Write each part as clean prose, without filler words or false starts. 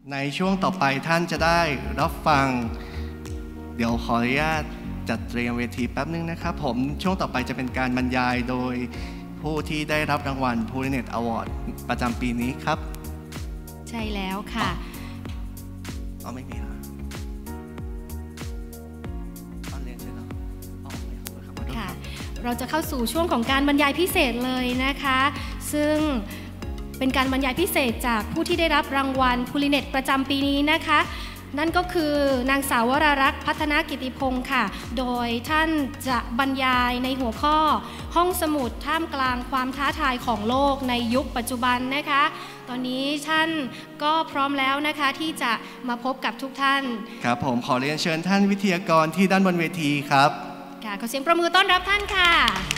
ในช่วงต่อไปท่านจะได้รับฟังเดี๋ยวขออนุญาตจัดเตรียมเวทีแป๊บนึงนะครับผมช่วงต่อไปจะเป็นการบรรยายโดยผู้ที่ได้รับรางวัล Purinet Award ประจำปีนี้ครับใช่แล้วค่ะไม่มีแล้วเรียนใช่ไหมค่ะเราจะเข้าสู่ช่วงของการบรรยายพิเศษเลยนะคะซึ่งเป็นการบรรยายพิเศษจากผู้ที่ได้รับรางวัล Purinet ประจำปีนี้นะคะนั่นก็คือนางสาววรารักษ์พัฒนากิติพงศ์ค่ะโดยท่านจะบรรยายในหัวข้อห้องสมุดท่ามกลางความท้าทายของโลกในยุคปัจจุบันนะคะตอนนี้ท่านก็พร้อมแล้วนะคะที่จะมาพบกับทุกท่านครับผมขอเรียนเชิญท่านวิทยากรที่ด้านบนเวทีครับค่ะขอเสียงประมือต้อนรับท่านค่ะ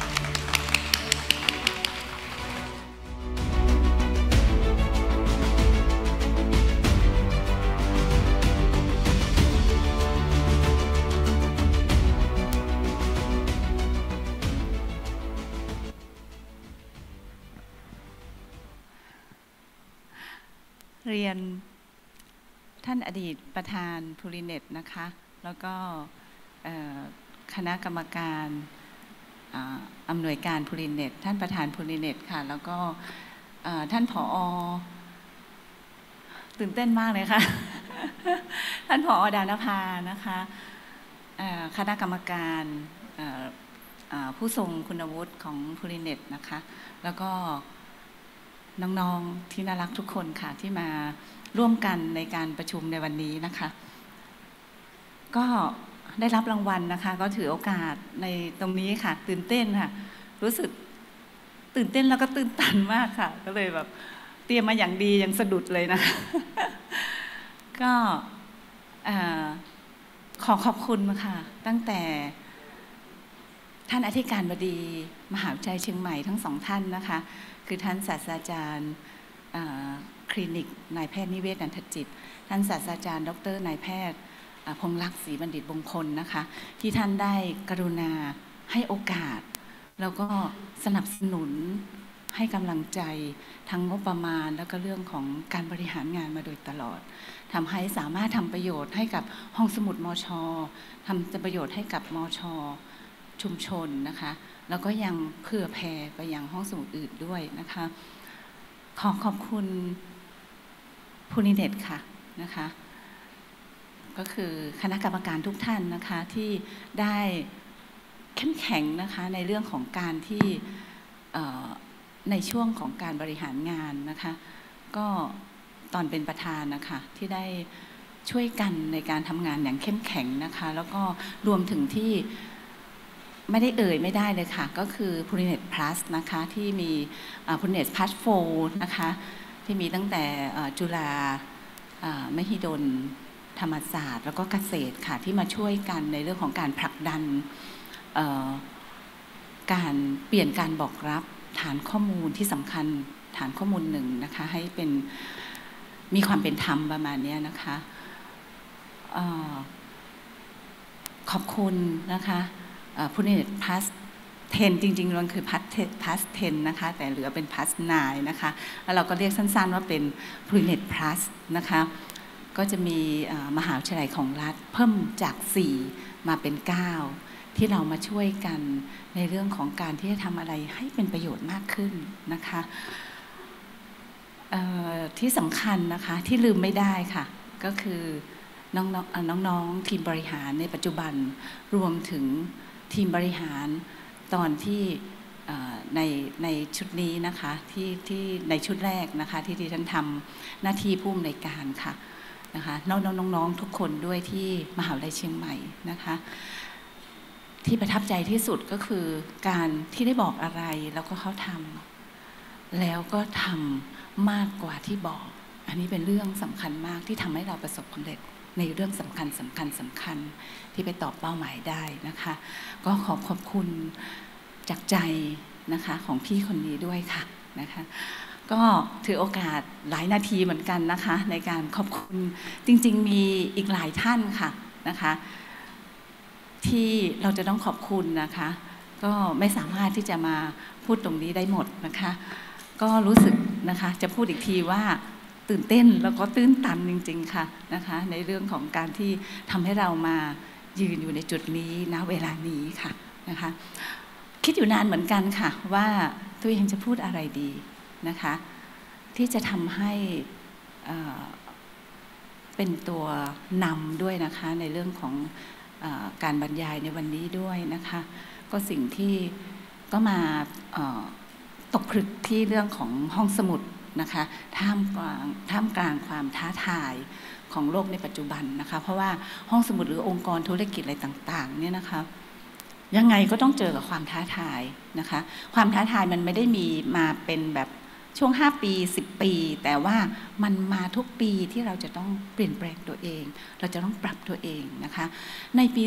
เรียนท่านอดีตประธานPurinetนะคะแล้วก็คณะกรรมการอำนวยการ Purinet ท่านประธานPurinetค่ะแล้วก็ท่านผอ.ตื่นเต้นมากเลยค่ะ ท่านผอ.ดานภานะคะคณะกรรมการผู้ทรงคุณวุฒิของPurinetนะคะแล้วก็น้องๆที่น่ารักทุกคนค่ะที่มาร่วมกันในการประชุมในวันนี้นะคะก็ได้รับรางวัลนะคะก็ถือโอกาสในตรงนี้ค่ะตื่นเต้นค่ะรู้สึกตื่นเต้นแล้วก็ตื่นตันมากค่ะก็เลยแบบเตรียมมาอย่างดียังสะดุดเลยนะก็ขอบคุณค่ะตั้งแต่ท่านอธิการบดีมหาวิทยาลัยเชียงใหม่ทั้งสองท่านนะคะคือท่านศาสตราจารย์คลินิกนายแพทย์นิเวศนันทจิตท่านศาสตราจารย์ดร.นายแพทย์พงษ์ลักษณ์ศรีบัณฑิตมงคลนะคะที่ท่านได้กรุณาให้โอกาสแล้วก็สนับสนุนให้กำลังใจทั้งงบประมาณแล้วก็เรื่องของการบริหารงานมาโดยตลอดทำให้สามารถทำประโยชน์ให้กับห้องสมุดมช.ทำประโยชน์ให้กับมช.ชุมชนนะคะแล้วก็ยังเผื่อแผ่ไปยังห้องสมุดอื่นด้วยนะคะขอบคุณPurinetค่ะนะคะก็คือคณะกรรมการทุกท่านนะคะที่ได้เข้มแข็งนะคะในเรื่องของการที่ในช่วงของการบริหารงานนะคะก็ตอนเป็นประธานนะคะที่ได้ช่วยกันในการทำงานอย่างเข้มแข็งนะคะแล้วก็รวมถึงที่ไม่ได้ไม่ได้เลยค่ะก็คือ Purinet Plus นะคะที่มีPurinet Plus 4นะคะที่มีตั้งแต่จุฬามหิดลธรรมศาสตร์แล้วก็เกษตรค่ะที่มาช่วยกันในเรื่องของการผลักดันการเปลี่ยนการบอกรับฐานข้อมูลที่สำคัญฐานข้อมูลหนึ่งนะคะให้เป็นมีความเป็นธรรมประมาณนี้นะคะขอบคุณนะคะPurinet Plus 10 จริงๆมันคือ Plus 10 นะคะแต่เหลือเป็น Plus 9 นะคะแล้วเราก็เรียกสั้นๆว่าเป็น Purinet Plus นะคะก็จะมีมหาวิทยาลัยของรัฐเพิ่มจาก4มาเป็น9ที่เรามาช่วยกันในเรื่องของการที่จะทำอะไรให้เป็นประโยชน์มากขึ้นนะคะที่สำคัญนะคะที่ลืมไม่ได้ค่ะก็คือน้องๆทีมบริหารในปัจจุบันรวมถึงทีมบริหารตอนที่ในชุดนี้นะคะที่ในชุดแรกนะคะที่ดิฉันทำหน้าที่ผู้อำนวยการค่ะนะคะน้องๆทุกคนด้วยที่มหาวิทยาลัยเชียงใหม่นะคะที่ประทับใจที่สุดก็คือการที่ได้บอกอะไรแล้วก็เขาทำแล้วก็ทำมากกว่าที่บอกอันนี้เป็นเรื่องสำคัญมากที่ทำให้เราประสบความสำเร็จในเรื่องสำคัญที่ไปตอบเป้าหมายได้นะคะก็ขอบคุณจากใจนะคะของพี่คนนี้ด้วยค่ะนะคะก็ถือโอกาสหลายนาทีเหมือนกันนะคะในการขอบคุณจริงๆมีอีกหลายท่านค่ะนะคะที่เราจะต้องขอบคุณนะคะก็ไม่สามารถที่จะมาพูดตรงนี้ได้หมดนะคะก็รู้สึกนะคะจะพูดอีกทีว่าตื่นเต้นแล้วก็ตื้นตันจริงๆค่ะนะคะในเรื่องของการที่ทำให้เรามายืนอยู่ในจุดนี้ณเวลานี้ค่ะนะคะคิดอยู่นานเหมือนกันค่ะว่าตัวเองจะพูดอะไรดีนะคะที่จะทำให้เป็นตัวนำด้วยนะคะในเรื่องของการบรรยายในวันนี้ด้วยนะคะก็สิ่งที่ก็มาตกผลึกที่เรื่องของห้องสมุดนะคะท่ามกลางความท้าทายของโลกในปัจจุบันนะคะเพราะว่าห้องสมุดหรือองค์กรธุรกิจอะไรต่างๆเนี่ยนะคะยังไงก็ต้องเจอกับความท้าทายนะคะความท้าทายมันไม่ได้มีมาเป็นแบบช่วง5 ปี10 ปีแต่ว่ามันมาทุกปีที่เราจะต้องเปลี่ยนแปลงตัวเองเราจะต้องปรับตัวเองนะคะในปี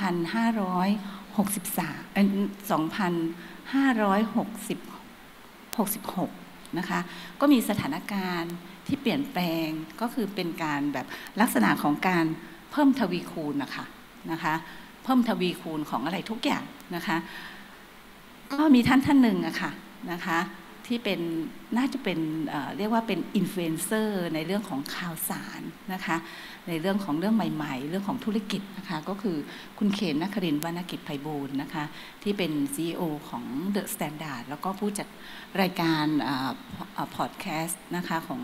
2566 นะคะก็มีสถานการณ์ที่เปลี่ยนแปลงก็คือเป็นการแบบลักษณะของการเพิ่มทวีคูณนะคะเพิ่มทวีคูณของอะไรทุกอย่างนะคะก็มีท่านหนึ่งอะค่ะนะคะที่เป็นน่าจะเป็นเรียกว่าเป็นอินฟลูเอนเซอร์ในเรื่องของข่าวสารนะคะในเรื่องของเรื่องใหม่ๆเรื่องของธุรกิจนะคะก็คือคุณเขน นครินทร์ วรรณกิจไพบูลย์นะคะที่เป็น CEO ของ The Standard แล้วก็ผู้จัดรายการพอดแคสต์นะคะของ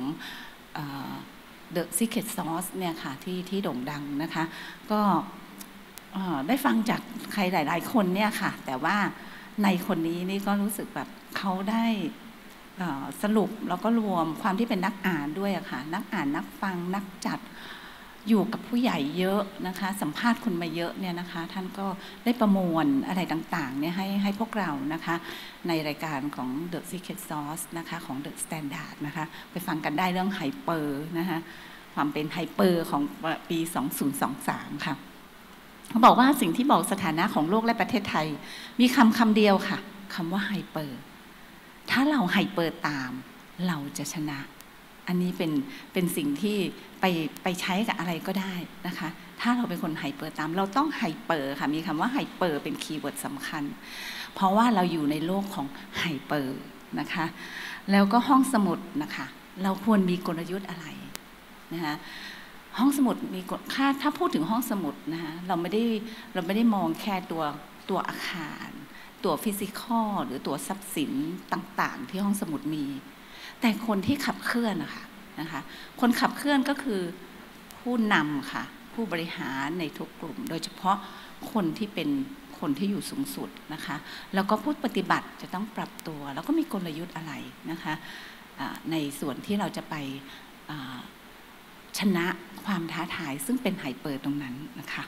The Secret Sauce เนี่ยค่ะที่โด่งดังนะคะก็ได้ฟังจากใครหลายๆคนเนี่ยค่ะแต่ว่าในคนนี้นี่ก็รู้สึกแบบเขาได้สรุปแล้วก็รวมความที่เป็นนักอ่านด้วยอะค่ะนักอ่านนักฟังนักจัดอยู่กับผู้ใหญ่เยอะนะคะสัมภาษณ์คนมาเยอะเนี่ยนะคะท่านก็ได้ประมวลอะไรต่างๆเนี่ยให้พวกเรานะคะในรายการของ The Secret Sauce นะคะของ The Standard นะคะไปฟังกันได้เรื่องไฮเปอร์นะคะความเป็นไฮเปอร์ของปี 2023 ค่ะเขาบอกว่าสิ่งที่บอกสถานะของโลกและประเทศไทยมีคำเดียวค่ะคำว่าไฮเปอร์ถ้าเราไฮเปอร์ตามเราจะชนะอันนี้เป็นสิ่งที่ไปใช้กับอะไรก็ได้นะคะถ้าเราเป็นคนไฮเปอร์ตามเราต้องไฮเปอร์ค่ะมีคำว่าไฮเปอร์เป็นคีย์เวิร์ดสำคัญเพราะว่าเราอยู่ในโลกของไฮเปอร์นะคะแล้วก็ห้องสมุดนะคะเราควรมีกลยุทธ์อะไรนะคะห้องสมุดมีถ้าพูดถึงห้องสมุดนะคะเราไม่ได้มองแค่ตัวอาคารตัวฟิสิกอลหรือตัวทรัพย์สินต่างๆที่ห้องสมุดมีแต่คนที่ขับเคลื่อนนะคะคนขับเคลื่อนก็คือผู้นำค่ะผู้บริหารในทุกกลุ่มโดยเฉพาะคนที่เป็นคนที่อยู่สูงสุดนะคะแล้วก็ผู้ปฏิบัติจะต้องปรับตัวแล้วก็มีกลยุทธ์อะไรนะคะในส่วนที่เราจะไปชนะความท้าทายซึ่งเป็นไฮเปอร์ตรงนั้นนะคะ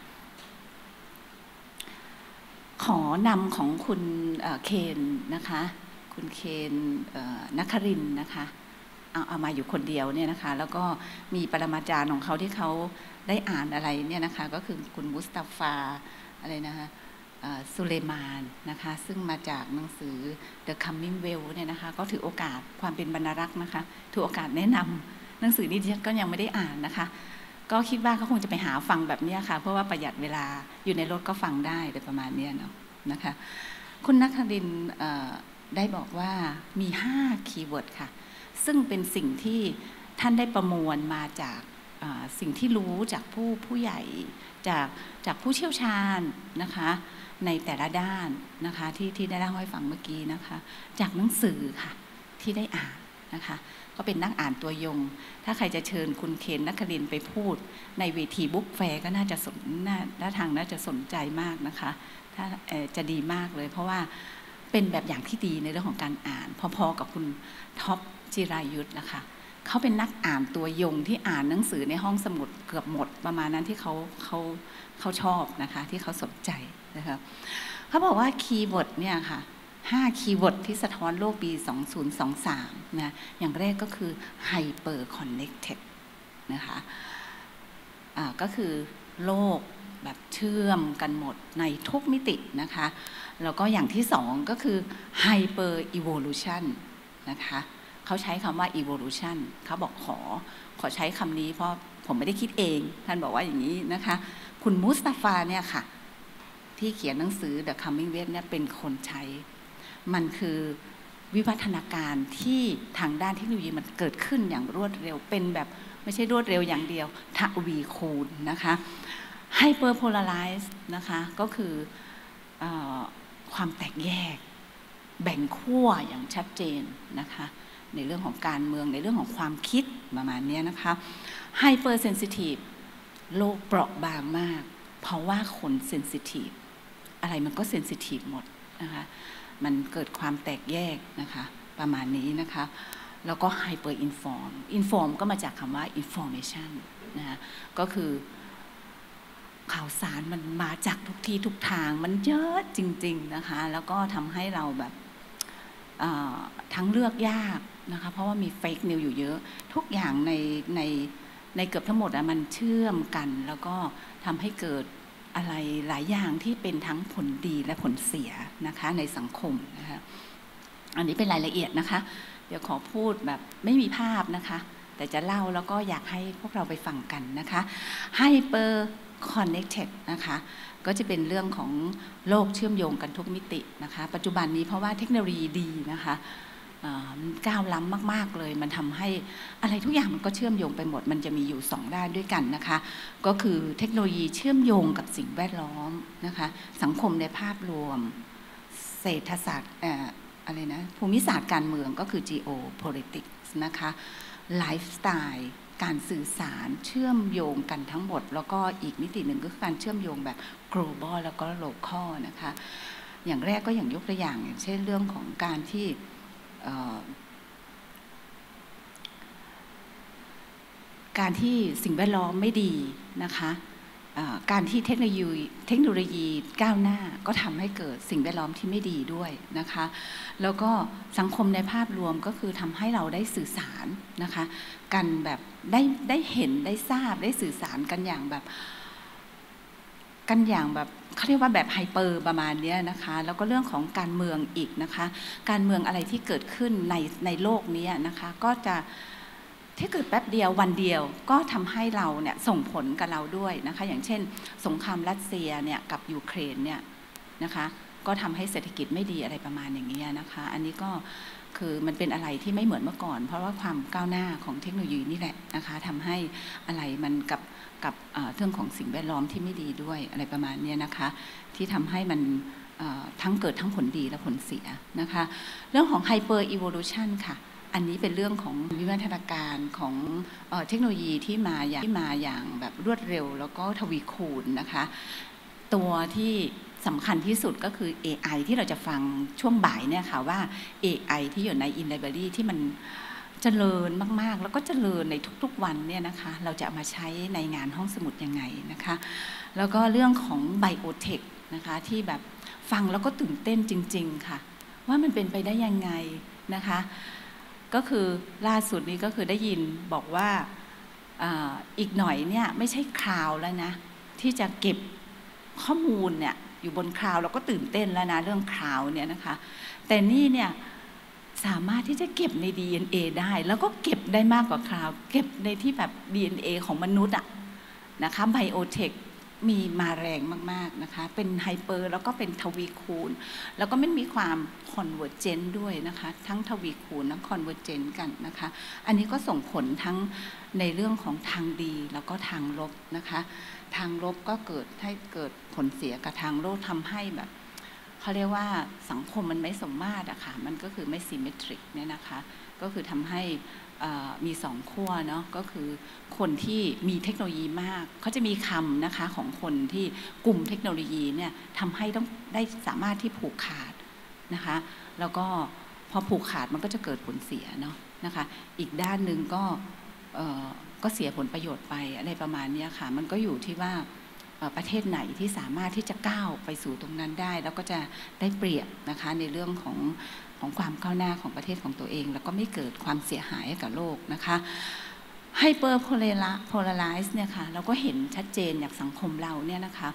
ขอนำของคุณเคนนะคะคุณเคนนครินทร์นะคะเอามาอยู่คนเดียวเนี่ยนะคะแล้วก็มีปรมาจารย์ของเขาที่เขาได้อ่านอะไรเนี่ยนะคะก็คือคุณมุสตาฟาอะไรนะคะสุเลมานนะคะซึ่งมาจากหนังสือ The Coming Well เนี่ยนะคะก็ถือโอกาสความเป็นบรรณารักษ์นะคะถือโอกาสแนะนำหนังสือนี้ดิฉันก็ยังไม่ได้อ่านนะคะก็คิดว่าเขาคงจะไปหาฟังแบบนี้ค่ะเพราะว่าประหยัดเวลาอยู่ในรถก็ฟังได้โดยประมาณนี้เนาะนะคะคุณนครินทร์ได้บอกว่ามี5คีย์เวิร์ดค่ะซึ่งเป็นสิ่งที่ท่านได้ประมวลมาจากสิ่งที่รู้จากผู้ใหญ่จากผู้เชี่ยวชาญนะคะในแต่ละด้านนะคะที่ได้เล่าให้ฟังเมื่อกี้นะคะจากหนังสือค่ะที่ได้อ่านนะคะก็เป็นนักอ่านตัวยงถ้าใครจะเชิญคุณเคนนครินทร์ไปพูดในเวทีบุ๊กแฟร์ก็น่าจะน่าจะสนใจมากนะคะถ้าจะดีมากเลยเพราะว่าเป็นแบบอย่างที่ดีในเรื่องของการอ่านพอๆกับคุณท็อปจิรายุทธนะคะเขาเป็นนักอ่านตัวยงที่อ่านหนังสือในห้องสมุดเกือบหมดประมาณนั้นที่เขาชอบนะคะที่เขาสนใจนะคะเขาบอกว่าคีย์เวิร์ดเนี่ยค่ะ5คีย์เวิร์ดที่สะท้อนโลกปี 2023 นะอย่างแรกก็คือ Hyper Connected นะคะก็คือโลกแบบเชื่อมกันหมดในทุกมิตินะคะแล้วก็อย่างที่2ก็คือ Hyper Evolution นะคะเขาใช้คำว่า Evolution เขาบอกขอใช้คำนี้เพราะผมไม่ได้คิดเองท่านบอกว่าอย่างนี้นะคะคุณมุสตาฟาเนี่ยค่ะที่เขียนหนังสือ The Coming Well เนี่ยเป็นคนใช้มันคือวิวัฒนาการที่ทางด้านเทคโนโลยีมันเกิดขึ้นอย่างรวดเร็วเป็นแบบไม่ใช่รวดเร็วอย่างเดียวทวีคูณนะคะไฮเปอร์โพลาไรซ์นะคะก็คือความแตกแยกแบ่งขั้วอย่างชัดเจนนะคะในเรื่องของการเมืองในเรื่องของความคิดประมาณนี้นะคะไฮเปอร์เซนซิทีฟโลกเปราะบางมากเพราะว่าคนเซนซิทีฟอะไรมันก็เซนซิทีฟหมดนะคะมันเกิดความแตกแยกนะคะประมาณนี้นะคะแล้วก็ไฮเปอร์อินฟอร์มอินฟอร์มก็มาจากคำว่าอินฟอร์เมชันนะคะก็คือข่าวสารมันมาจากทุกที่ทุกทางมันเยอะจริงๆนะคะแล้วก็ทำให้เราแบบทั้งเลือกยากนะคะเพราะว่ามีเฟกนิวอยู่เยอะทุกอย่างในเกือบทั้งหมดมันเชื่อมกันแล้วก็ทำให้เกิดอะไรหลายอย่างที่เป็นทั้งผลดีและผลเสียนะคะในสังคมนะคะอันนี้เป็นรายละเอียดนะคะเดี๋ยวขอพูดแบบไม่มีภาพนะคะแต่จะเล่าแล้วก็อยากให้พวกเราไปฟังกันนะคะ Hyper Connected นะคะก็จะเป็นเรื่องของโลกเชื่อมโยงกันทุกมิตินะคะปัจจุบันนี้เพราะว่าเทคโนโลยีดีนะคะก้าวล้ำมากๆเลยมันทำให้อะไรทุกอย่างมันก็เชื่อมโยงไปหมดมันจะมีอยู่2ด้านด้วยกันนะคะก็คือเทคโนโลยีเชื่อมโยงกับสิ่งแวดล้อมนะคะสังคมในภาพรวมเศรษฐศาสตร์อะไรนะภูมิศาสตร์การเมืองก็คือ geopolitics นะคะไลฟ์สไตล์การสื่อสารเชื่อมโยงกันทั้งหมดแล้วก็อีกมิติหนึ่งก็คือการเชื่อมโยงแบบ global แล้วก็ local นะคะอย่างแรกก็อย่างยกตัวอย่างเช่นเรื่องของการที่สิ่งแวดล้อมไม่ดีนะคะการที่เทคโนโลยีก้าวหน้าก็ทำให้เกิดสิ่งแวดล้อมที่ไม่ดีด้วยนะคะแล้วก็สังคมในภาพรวมก็คือทำให้เราได้สื่อสารนะคะกันแบบได้เห็นได้ทราบได้สื่อสารกันอย่างแบบเขาเรียกว่าแบบไฮเปอร์ประมาณนี้นะคะแล้วก็เรื่องของการเมืองอีกนะคะการเมืองอะไรที่เกิดขึ้นในโลกนี้นะคะก็จะที่เกิดแป๊บเดียววันเดียวก็ทำให้เราเนี่ยส่งผลกับเราด้วยนะคะอย่างเช่นสงครามรัสเซียเนี่ยกับยูเครนเนี่ยนะคะก็ทำให้เศรษฐกิจไม่ดีอะไรประมาณอย่างนี้นะคะอันนี้ก็คือมันเป็นอะไรที่ไม่เหมือนเมื่อก่อนเพราะว่าความก้าวหน้าของเทคโนโลยีนี่แหละนะคะทำให้อะไรมันกับเรื่องของสิ่งแวดล้อมที่ไม่ดีด้วยอะไรประมาณนี้นะคะที่ทำให้มันทั้งเกิดทั้งผลดีและผลเสียนะคะเรื่องของ Hyper Evolution ค่ะอันนี้เป็นเรื่องของวิวัฒนาการของเทคโนโลยีที่มาอย่างแบบรวดเร็วแล้วก็ทวีคูณนะคะตัวที่สำคัญที่สุดก็คือ AI ที่เราจะฟังช่วงบ่ายเนี่ยค่ะว่า AI ที่อยู่ใน InLibrary ที่มันเจริญมากๆแล้วก็เจริญในทุกๆวันเนี่ยนะคะเราจะเอามาใช้ในงานห้องสมุดยังไงนะคะแล้วก็เรื่องของ Biotech นะคะที่แบบฟังแล้วก็ตื่นเต้นจริงๆค่ะว่ามันเป็นไปได้ยังไงนะคะก็คือล่าสุดนี้ก็คือได้ยินบอกว่าอีกหน่อยเนี่ยไม่ใช่คลาวด์แล้วนะที่จะเก็บข้อมูลเนี่ยอยู่บนคลาวด์เราก็ตื่นเต้นแล้วนะเรื่องคลาวด์เนี่ยนะคะแต่นี่เนี่ยสามารถที่จะเก็บใน DNA ได้แล้วก็เก็บได้มากกว่าคลาวด์เก็บในที่แบบ DNA ของมนุษย์อะนะคะไบโอเทคมีมาแรงมากๆนะคะเป็นไฮเปอร์แล้วก็เป็นทวีคูณแล้วก็ไม่มีความคอนเวอร์เจนต์ด้วยนะคะทั้งทวีคูณและคอนเวอร์เจนต์กันนะคะอันนี้ก็ส่งผลทั้งในเรื่องของทางดีแล้วก็ทางลบนะคะทางลบก็เกิดผลเสียกับทางลบทำให้แบบเขาเรียกว่าสังคมมันไม่สมมาตรอะค่ะมันก็คือไม่ซิมเมตริกเนี่ยนะคะก็คือทำให้มี2ขั้วเนาะก็คือคนที่มีเทคโนโลยีมากเขาจะมีคำนะคะของคนที่กลุ่มเทคโนโลยีเนี่ยทำให้ต้องได้สามารถที่ผูกขาดนะคะแล้วก็พอผูกขาดมันก็จะเกิดผลเสียเนาะนะคะอีกด้านหนึ่งก็เสียผลประโยชน์ไปอะไรประมาณนี้ค่ะมันก็อยู่ที่ว่าประเทศไหนที่สามารถที่จะก้าวไปสู่ตรงนั้นได้แล้วก็จะได้เปรียบนะคะในเรื่องของความก้าวหน้าของประเทศของตัวเองแล้วก็ไม่เกิดความเสียหายให้กับโลกนะคะไฮเปอร์โพลาไรซ์เนี่ยค่ะเราก็เห็นชัดเจนจากสังคมเราเนี่ยนะคะ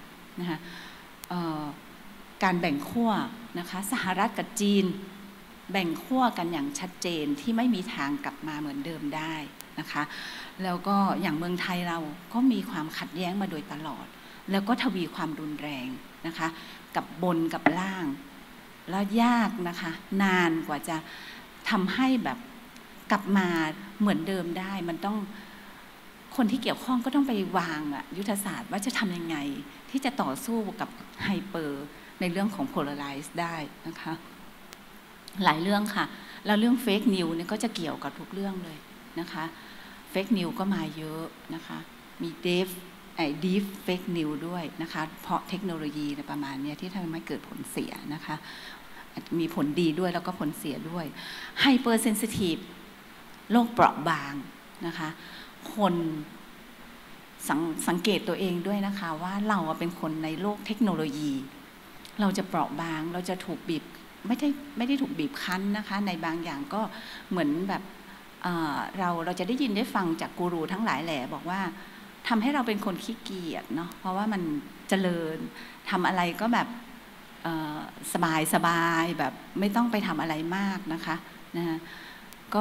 การแบ่งขั้วนะคะสหรัฐกับจีนแบ่งขั้วกันอย่างชัดเจนที่ไม่มีทางกลับมาเหมือนเดิมได้นะคะแล้วก็อย่างเมืองไทยเราก็มีความขัดแย้งมาโดยตลอดแล้วก็ทวีความรุนแรงนะคะกับบนกับล่างแล้วยากนะคะนานกว่าจะทำให้แบบกลับมาเหมือนเดิมได้มันต้องคนที่เกี่ยวข้องก็ต้องไปวางยุทธศาสตร์ว่าจะทำยังไงที่จะต่อสู้กับไฮเปอร์ในเรื่องของ polarize ได้นะคะหลายเรื่องค่ะแล้วเรื่อง fake news เนี่ยก็จะเกี่ยวกับทุกเรื่องเลยนะคะfake news ก็มาเยอะนะคะมีdeep fake news ด้วยนะคะเพราะเทคโนโลยีประมาณนี้ที่ทำให้เกิดผลเสียนะคะมีผลดีด้วยแล้วก็ผลเสียด้วย hypersensitive โรคเปราะบางนะคะคนสังเกตตัวเองด้วยนะคะว่าเราเป็นคนในโลกเทคโนโลยีเราจะเปราะบางเราจะถูกบีบไม่ได้ถูกบีบคั้นนะคะในบางอย่างก็เหมือนแบบเราจะได้ยินได้ฟังจากกูรูทั้งหลายแหล่บอกว่าทำให้เราเป็นคนขี้เกียจเนาะเพราะว่ามันเจริญทำอะไรก็แบบสบายแบบไม่ต้องไปทำอะไรมากนะคะก็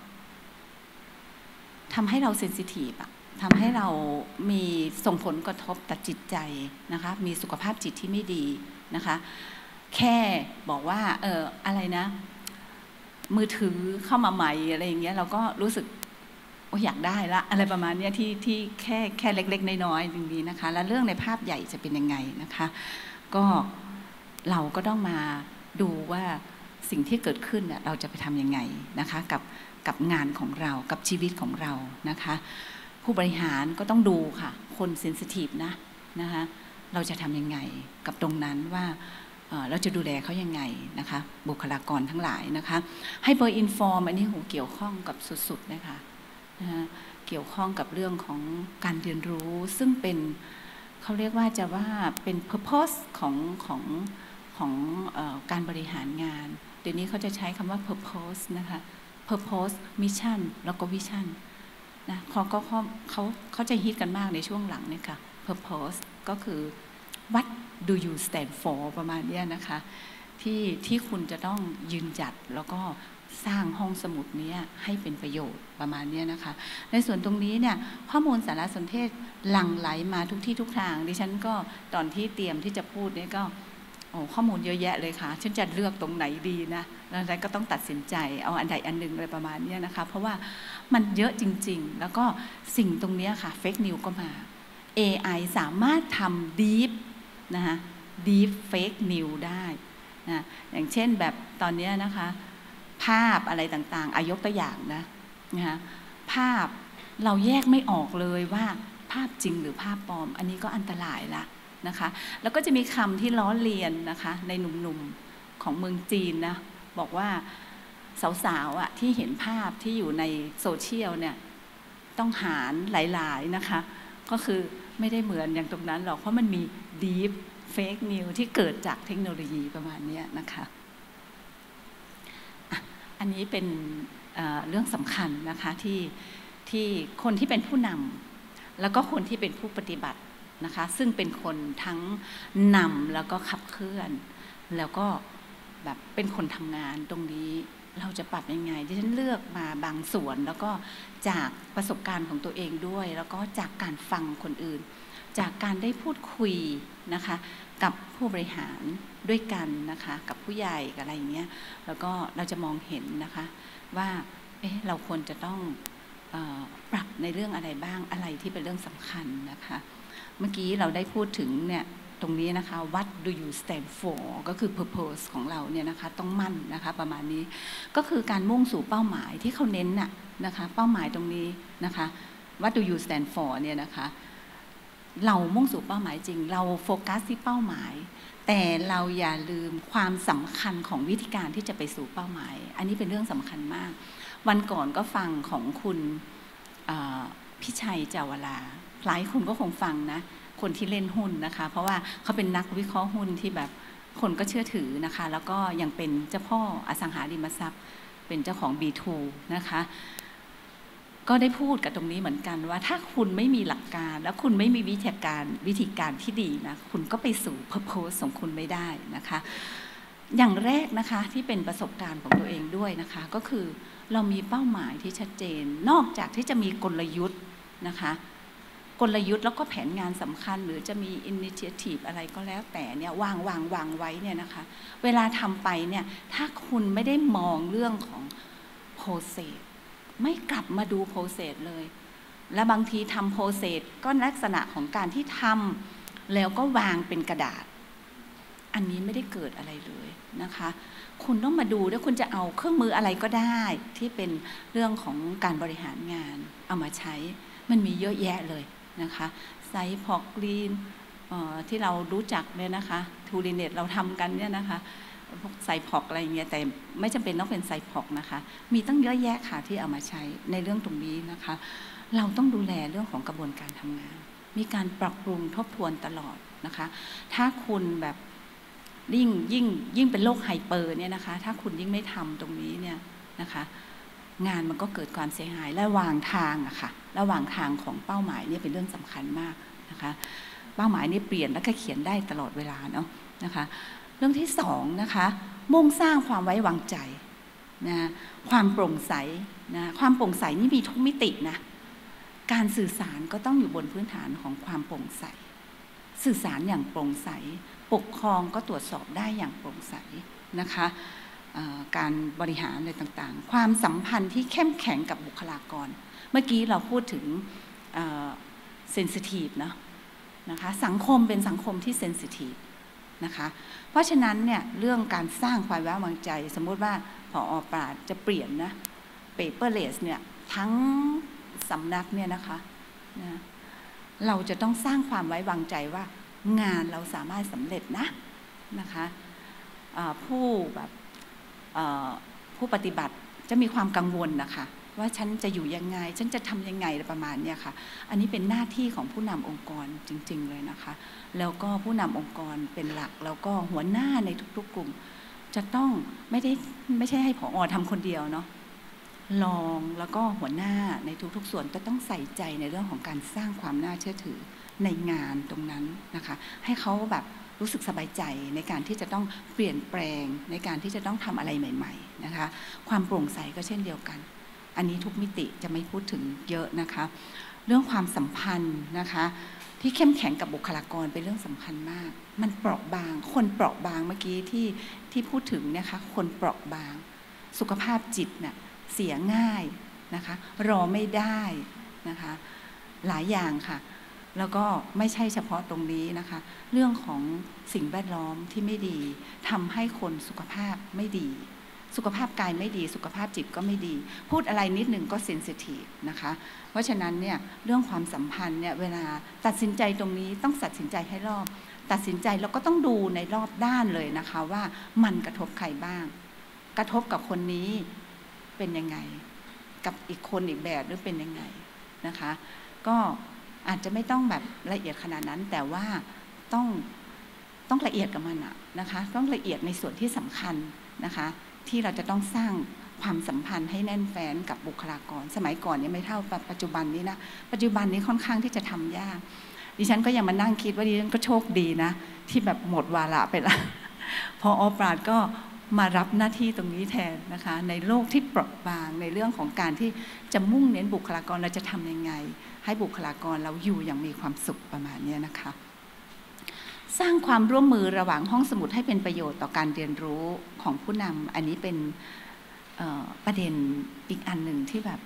ทำให้เราเซนซิทีฟทำให้เรามีส่งผลกระทบต่อจิตใจนะคะมีสุขภาพจิตที่ไม่ดีนะคะแค่บอกว่าอะไรนะมือถือเข้ามาใหม่อะไรอย่างเงี้ยเราก็รู้สึกอยากได้ละอะไรประมาณนี้ที่แค่เล็กๆน้อยๆอย่างนี้นะคะแล้วเรื่องในภาพใหญ่จะเป็นยังไงนะคะก็เราก็ต้องมาดูว่าสิ่งที่เกิดขึ้นเราจะไปทำยังไงนะคะกับงานของเรากับชีวิตของเรานะคะผู้บริหารก็ต้องดูค่ะคนเซนซิทีฟนะคะเราจะทำยังไงกับตรงนั้นว่าเราจะดูแลเขายังไงนะคะบุคลากรทั้งหลายนะคะให้เบอร์อินฟอร์มอันนี้เกี่ยวข้องกับสุดๆนะคะเกี่ยวข้องกับเรื่องของการเรียนรู้ซึ่งเป็นเขาเรียกว่าจะว่าเป็น purpose ของการบริหารงานเดี๋ยวนี้เขาจะใช้คำว่า purpose นะคะ purpose mission แล้วก็ vision นะเขาจะฮิตกันมากในช่วงหลังเนี่ยค่ะ purpose ก็คือ what do you stand for ประมาณนี้นะคะที่คุณจะต้องยืนหยัดแล้วก็สร้างห้องสมุดนี้ให้เป็นประโยชน์ประมาณนี้นะคะในส่วนตรงนี้เนี่ยข้อมูลสารสนเทศหลั่งไหลมาทุกที่ทุกทางดิฉันก็ตอนที่เตรียมที่จะพูดเนี่ยก็ข้อมูลเยอะแยะเลยค่ะฉันจะเลือกตรงไหนดีนะแล้วก็ต้องตัดสินใจเอาอันใดอันหนึ่งอะไรประมาณนี้นะคะเพราะว่ามันเยอะจริงๆแล้วก็สิ่งตรงนี้ค่ะเฟกนิวก็มา AI สามารถทำ deep นะคะ deep fake news ได้นะอย่างเช่นแบบตอนนี้นะคะภาพอะไรต่างๆยกตัวอย่างนะคะภาพเราแยกไม่ออกเลยว่าภาพจริงหรือภาพปลอมอันนี้ก็อันตรายละนะคะแล้วก็จะมีคำที่ล้อเลียนนะคะในหนุ่มๆของเมืองจีนนะบอกว่าสาวๆที่เห็นภาพที่อยู่ในโซเชียลเนี่ยต้องหารหลายๆนะคะก็คือไม่ได้เหมือนอย่างตรงนั้นหรอกเพราะมันมี deep fake news ที่เกิดจากเทคโนโลยีประมาณนี้นะคะอันนี้เป็นเรื่องสำคัญนะคะที่คนที่เป็นผู้นำแล้วก็คนที่เป็นผู้ปฏิบัตินะคะซึ่งเป็นคนทั้งนำแล้วก็ขับเคลื่อนแล้วก็แบบเป็นคนทำงานตรงนี้เราจะปรับยังไงดิฉันเลือกมาบางส่วนแล้วก็จากประสบการณ์ของตัวเองด้วยแล้วก็จากการฟังคนอื่นจากการได้พูดคุยนะคะกับผู้บริหารด้วยกันนะคะกับผู้ใหญ่กับอะไรอย่างเงี้ยแล้วก็เราจะมองเห็นนะคะว่าเราควรจะต้องปรับในเรื่องอะไรบ้างอะไรที่เป็นเรื่องสำคัญนะคะเมื่อกี้เราได้พูดถึงเนี่ยตรงนี้นะคะ what do you stand for ก็คือ purpose ของเราเนี่ยนะคะต้องมั่นนะคะประมาณนี้ก็คือการมุ่งสู่เป้าหมายที่เขาเน้นนะคะเป้าหมายตรงนี้นะคะ what do you stand for เนี่ยนะคะเรามุ่งสู่เป้าหมายจริงเราโฟกัสที่เป้าหมายแต่เราอย่าลืมความสำคัญของวิธีการที่จะไปสู่เป้าหมายอันนี้เป็นเรื่องสำคัญมากวันก่อนก็ฟังของคุณพิชัยเจาวราหลายคนก็คงฟังนะคนที่เล่นหุ้นนะคะเพราะว่าเขาเป็นนักวิเคราะห์หุ้นที่แบบคนก็เชื่อถือนะคะแล้วก็ยังเป็นเจ้าพ่ออสังหาริมทรัพย์เป็นเจ้าของ B2 นะคะก็ได้พูดกับตรงนี้เหมือนกันว่าถ้าคุณไม่มีหลักการและคุณไม่มีวิธีการที่ดีนะคุณก็ไปสู่ purpose ของคุณไม่ได้นะคะอย่างแรกนะคะที่เป็นประสบการณ์ของตัวเองด้วยนะคะก็คือเรามีเป้าหมายที่ชัดเจนนอกจากที่จะมีกลยุทธ์นะคะกลยุทธ์แล้วก็แผนงานสำคัญหรือจะมี initiative อะไรก็แล้วแต่เนี่ยวางไว้เนี่ยนะคะเวลาทำไปเนี่ยถ้าคุณไม่ได้มองเรื่องของ process ไม่กลับมาดู process เลยและบางทีทำ process ก็ลักษณะของการที่ทำแล้วก็วางเป็นกระดาษอันนี้ไม่ได้เกิดอะไรเลยนะคะคุณต้องมาดูแล้วคุณจะเอาเครื่องมืออะไรก็ได้ที่เป็นเรื่องของการบริหารงานเอามาใช้มันมีเยอะแยะเลยนะคะไซพอกลีนที่เรารู้จักเนี่ยนะคะทูริเนตเราทำกันเนี่ยนะคะพวกไซพอกอะไรอย่างเงี้ยแต่ไม่จำเป็นต้องเป็นไซพอกนะคะมีตั้งเยอะแยะค่ะที่เอามาใช้ในเรื่องตรงนี้นะคะเราต้องดูแลเรื่องของกระบวนการทำงานมีการปรับปรุงทบทวนตลอดนะคะถ้าคุณแบบยิ่งเป็นโรคไฮเปอร์เนี่ยนะคะถ้าคุณยิ่งไม่ทำตรงนี้เนี่ยนะคะงานมันก็เกิดความเสียหายระหว่างทางอะค่ะระหว่างทางของเป้าหมายเนี่ยเป็นเรื่องสำคัญมากนะคะเป้าหมายนี่เปลี่ยนแล้วก็เขียนได้ตลอดเวลาเนาะนะคะเรื่องที่2นะคะมุ่งสร้างความไว้วางใจนะความโปร่งใสนะความโปร่งใสนี่มีทุกมิตินะการสื่อสารก็ต้องอยู่บนพื้นฐานของความโปร่งใสสื่อสารอย่างโปร่งใสปกครองก็ตรวจสอบได้อย่างโปร่งใสนะคะการบริหารอะไรต่างๆความสัมพันธ์ที่เข้มแข็งกับบุคลากรเมื่อกี้เราพูดถึงเซนซิทีฟนะคะสังคมเป็นสังคมที่เซนซิทีฟนะคะเพราะฉะนั้นเนี่ยเรื่องการสร้างความไว้วางใจสมมุติว่าผอ.ปราชญ์จะเปลี่ยนนะเปเปอร์เลสเนี่ยทั้งสำนักเนี่ยนะคะนะเราจะต้องสร้างความไว้วางใจว่างานเราสามารถสำเร็จนะคะผู้ปฏิบัติจะมีความกังวลนะคะว่าฉันจะอยู่ยังไงฉันจะทำยังไงประมาณนี้ค่ะอันนี้เป็นหน้าที่ของผู้นำองค์กรจริงๆเลยนะคะแล้วก็ผู้นำองค์กรเป็นหลักแล้วก็หัวหน้าในทุกๆกลุ่มจะต้องไม่ใช่ให้ผอ.ทำคนเดียวเนาะรองแล้วก็หัวหน้าในทุกๆส่วนจะต้องใส่ใจในเรื่องของการสร้างความน่าเชื่อถือในงานตรงนั้นนะคะให้เขาแบบรู้สึกสบายใจในการที่จะต้องเปลี่ยนแปลงในการที่จะต้องทำอะไรใหม่ๆนะคะความโปร่งใสก็เช่นเดียวกันอันนี้ทุกมิติจะไม่พูดถึงเยอะนะคะเรื่องความสัมพันธ์นะคะที่เข้มแข็งกับบุคลากรเป็นเรื่องสำคัญมากมันเปราะบางคนเปราะบางเมื่อกี้ที่พูดถึงนะคะคนเปราะบางสุขภาพจิตเนี่ยเสียง่ายนะคะรอไม่ได้นะคะหลายอย่างค่ะแล้วก็ไม่ใช่เฉพาะตรงนี้นะคะเรื่องของสิ่งแวดล้อมที่ไม่ดีทำให้คนสุขภาพไม่ดีสุขภาพกายไม่ดีสุขภาพจิตก็ไม่ดีพูดอะไรนิดหนึ่งก็เซนซิทีฟนะคะเพราะฉะนั้นเนี่ยเรื่องความสัมพันธ์เนี่ยเวลาตัดสินใจตรงนี้ต้องตัดสินใจให้รอบตัดสินใจแล้วก็ต้องดูในรอบด้านเลยนะคะว่ามันกระทบใครบ้างกระทบกับคนนี้เป็นยังไงกับอีกคนอีกแบบหรือเป็นยังไงนะคะก็อาจจะไม่ต้องแบบละเอียดขนาดนั้นแต่ว่าต้องละเอียดกับมันนะคะต้องละเอียดในส่วนที่สำคัญนะคะที่เราจะต้องสร้างความสัมพันธ์ให้แน่นแฟ้นกับบุคลากรสมัยก่อนเนี่ยไม่เท่าปัจจุบันนี้นะปัจจุบันนี้ค่อนข้างที่จะทำยากดิฉันก็ยังมานั่งคิดว่าดิฉันก็โชคดีนะที่แบบหมดวาระไปละพอปราชญ์ก็มารับหน้าที่ตรงนี้แทนนะคะในโลกที่เปราะบางในเรื่องของการที่จะมุ่งเน้นบุคลากรเราจะทำยังไงให้บุคลากรเราอยู่อย่างมีความสุขประมาณนี้นะคะสร้างความร่วมมือระหว่างห้องสมุดให้เป็นประโยชน์ต่อการเรียนรู้ของผู้นำอันนี้เป็นประเด็นอีกอันหนึ่งที่แบบ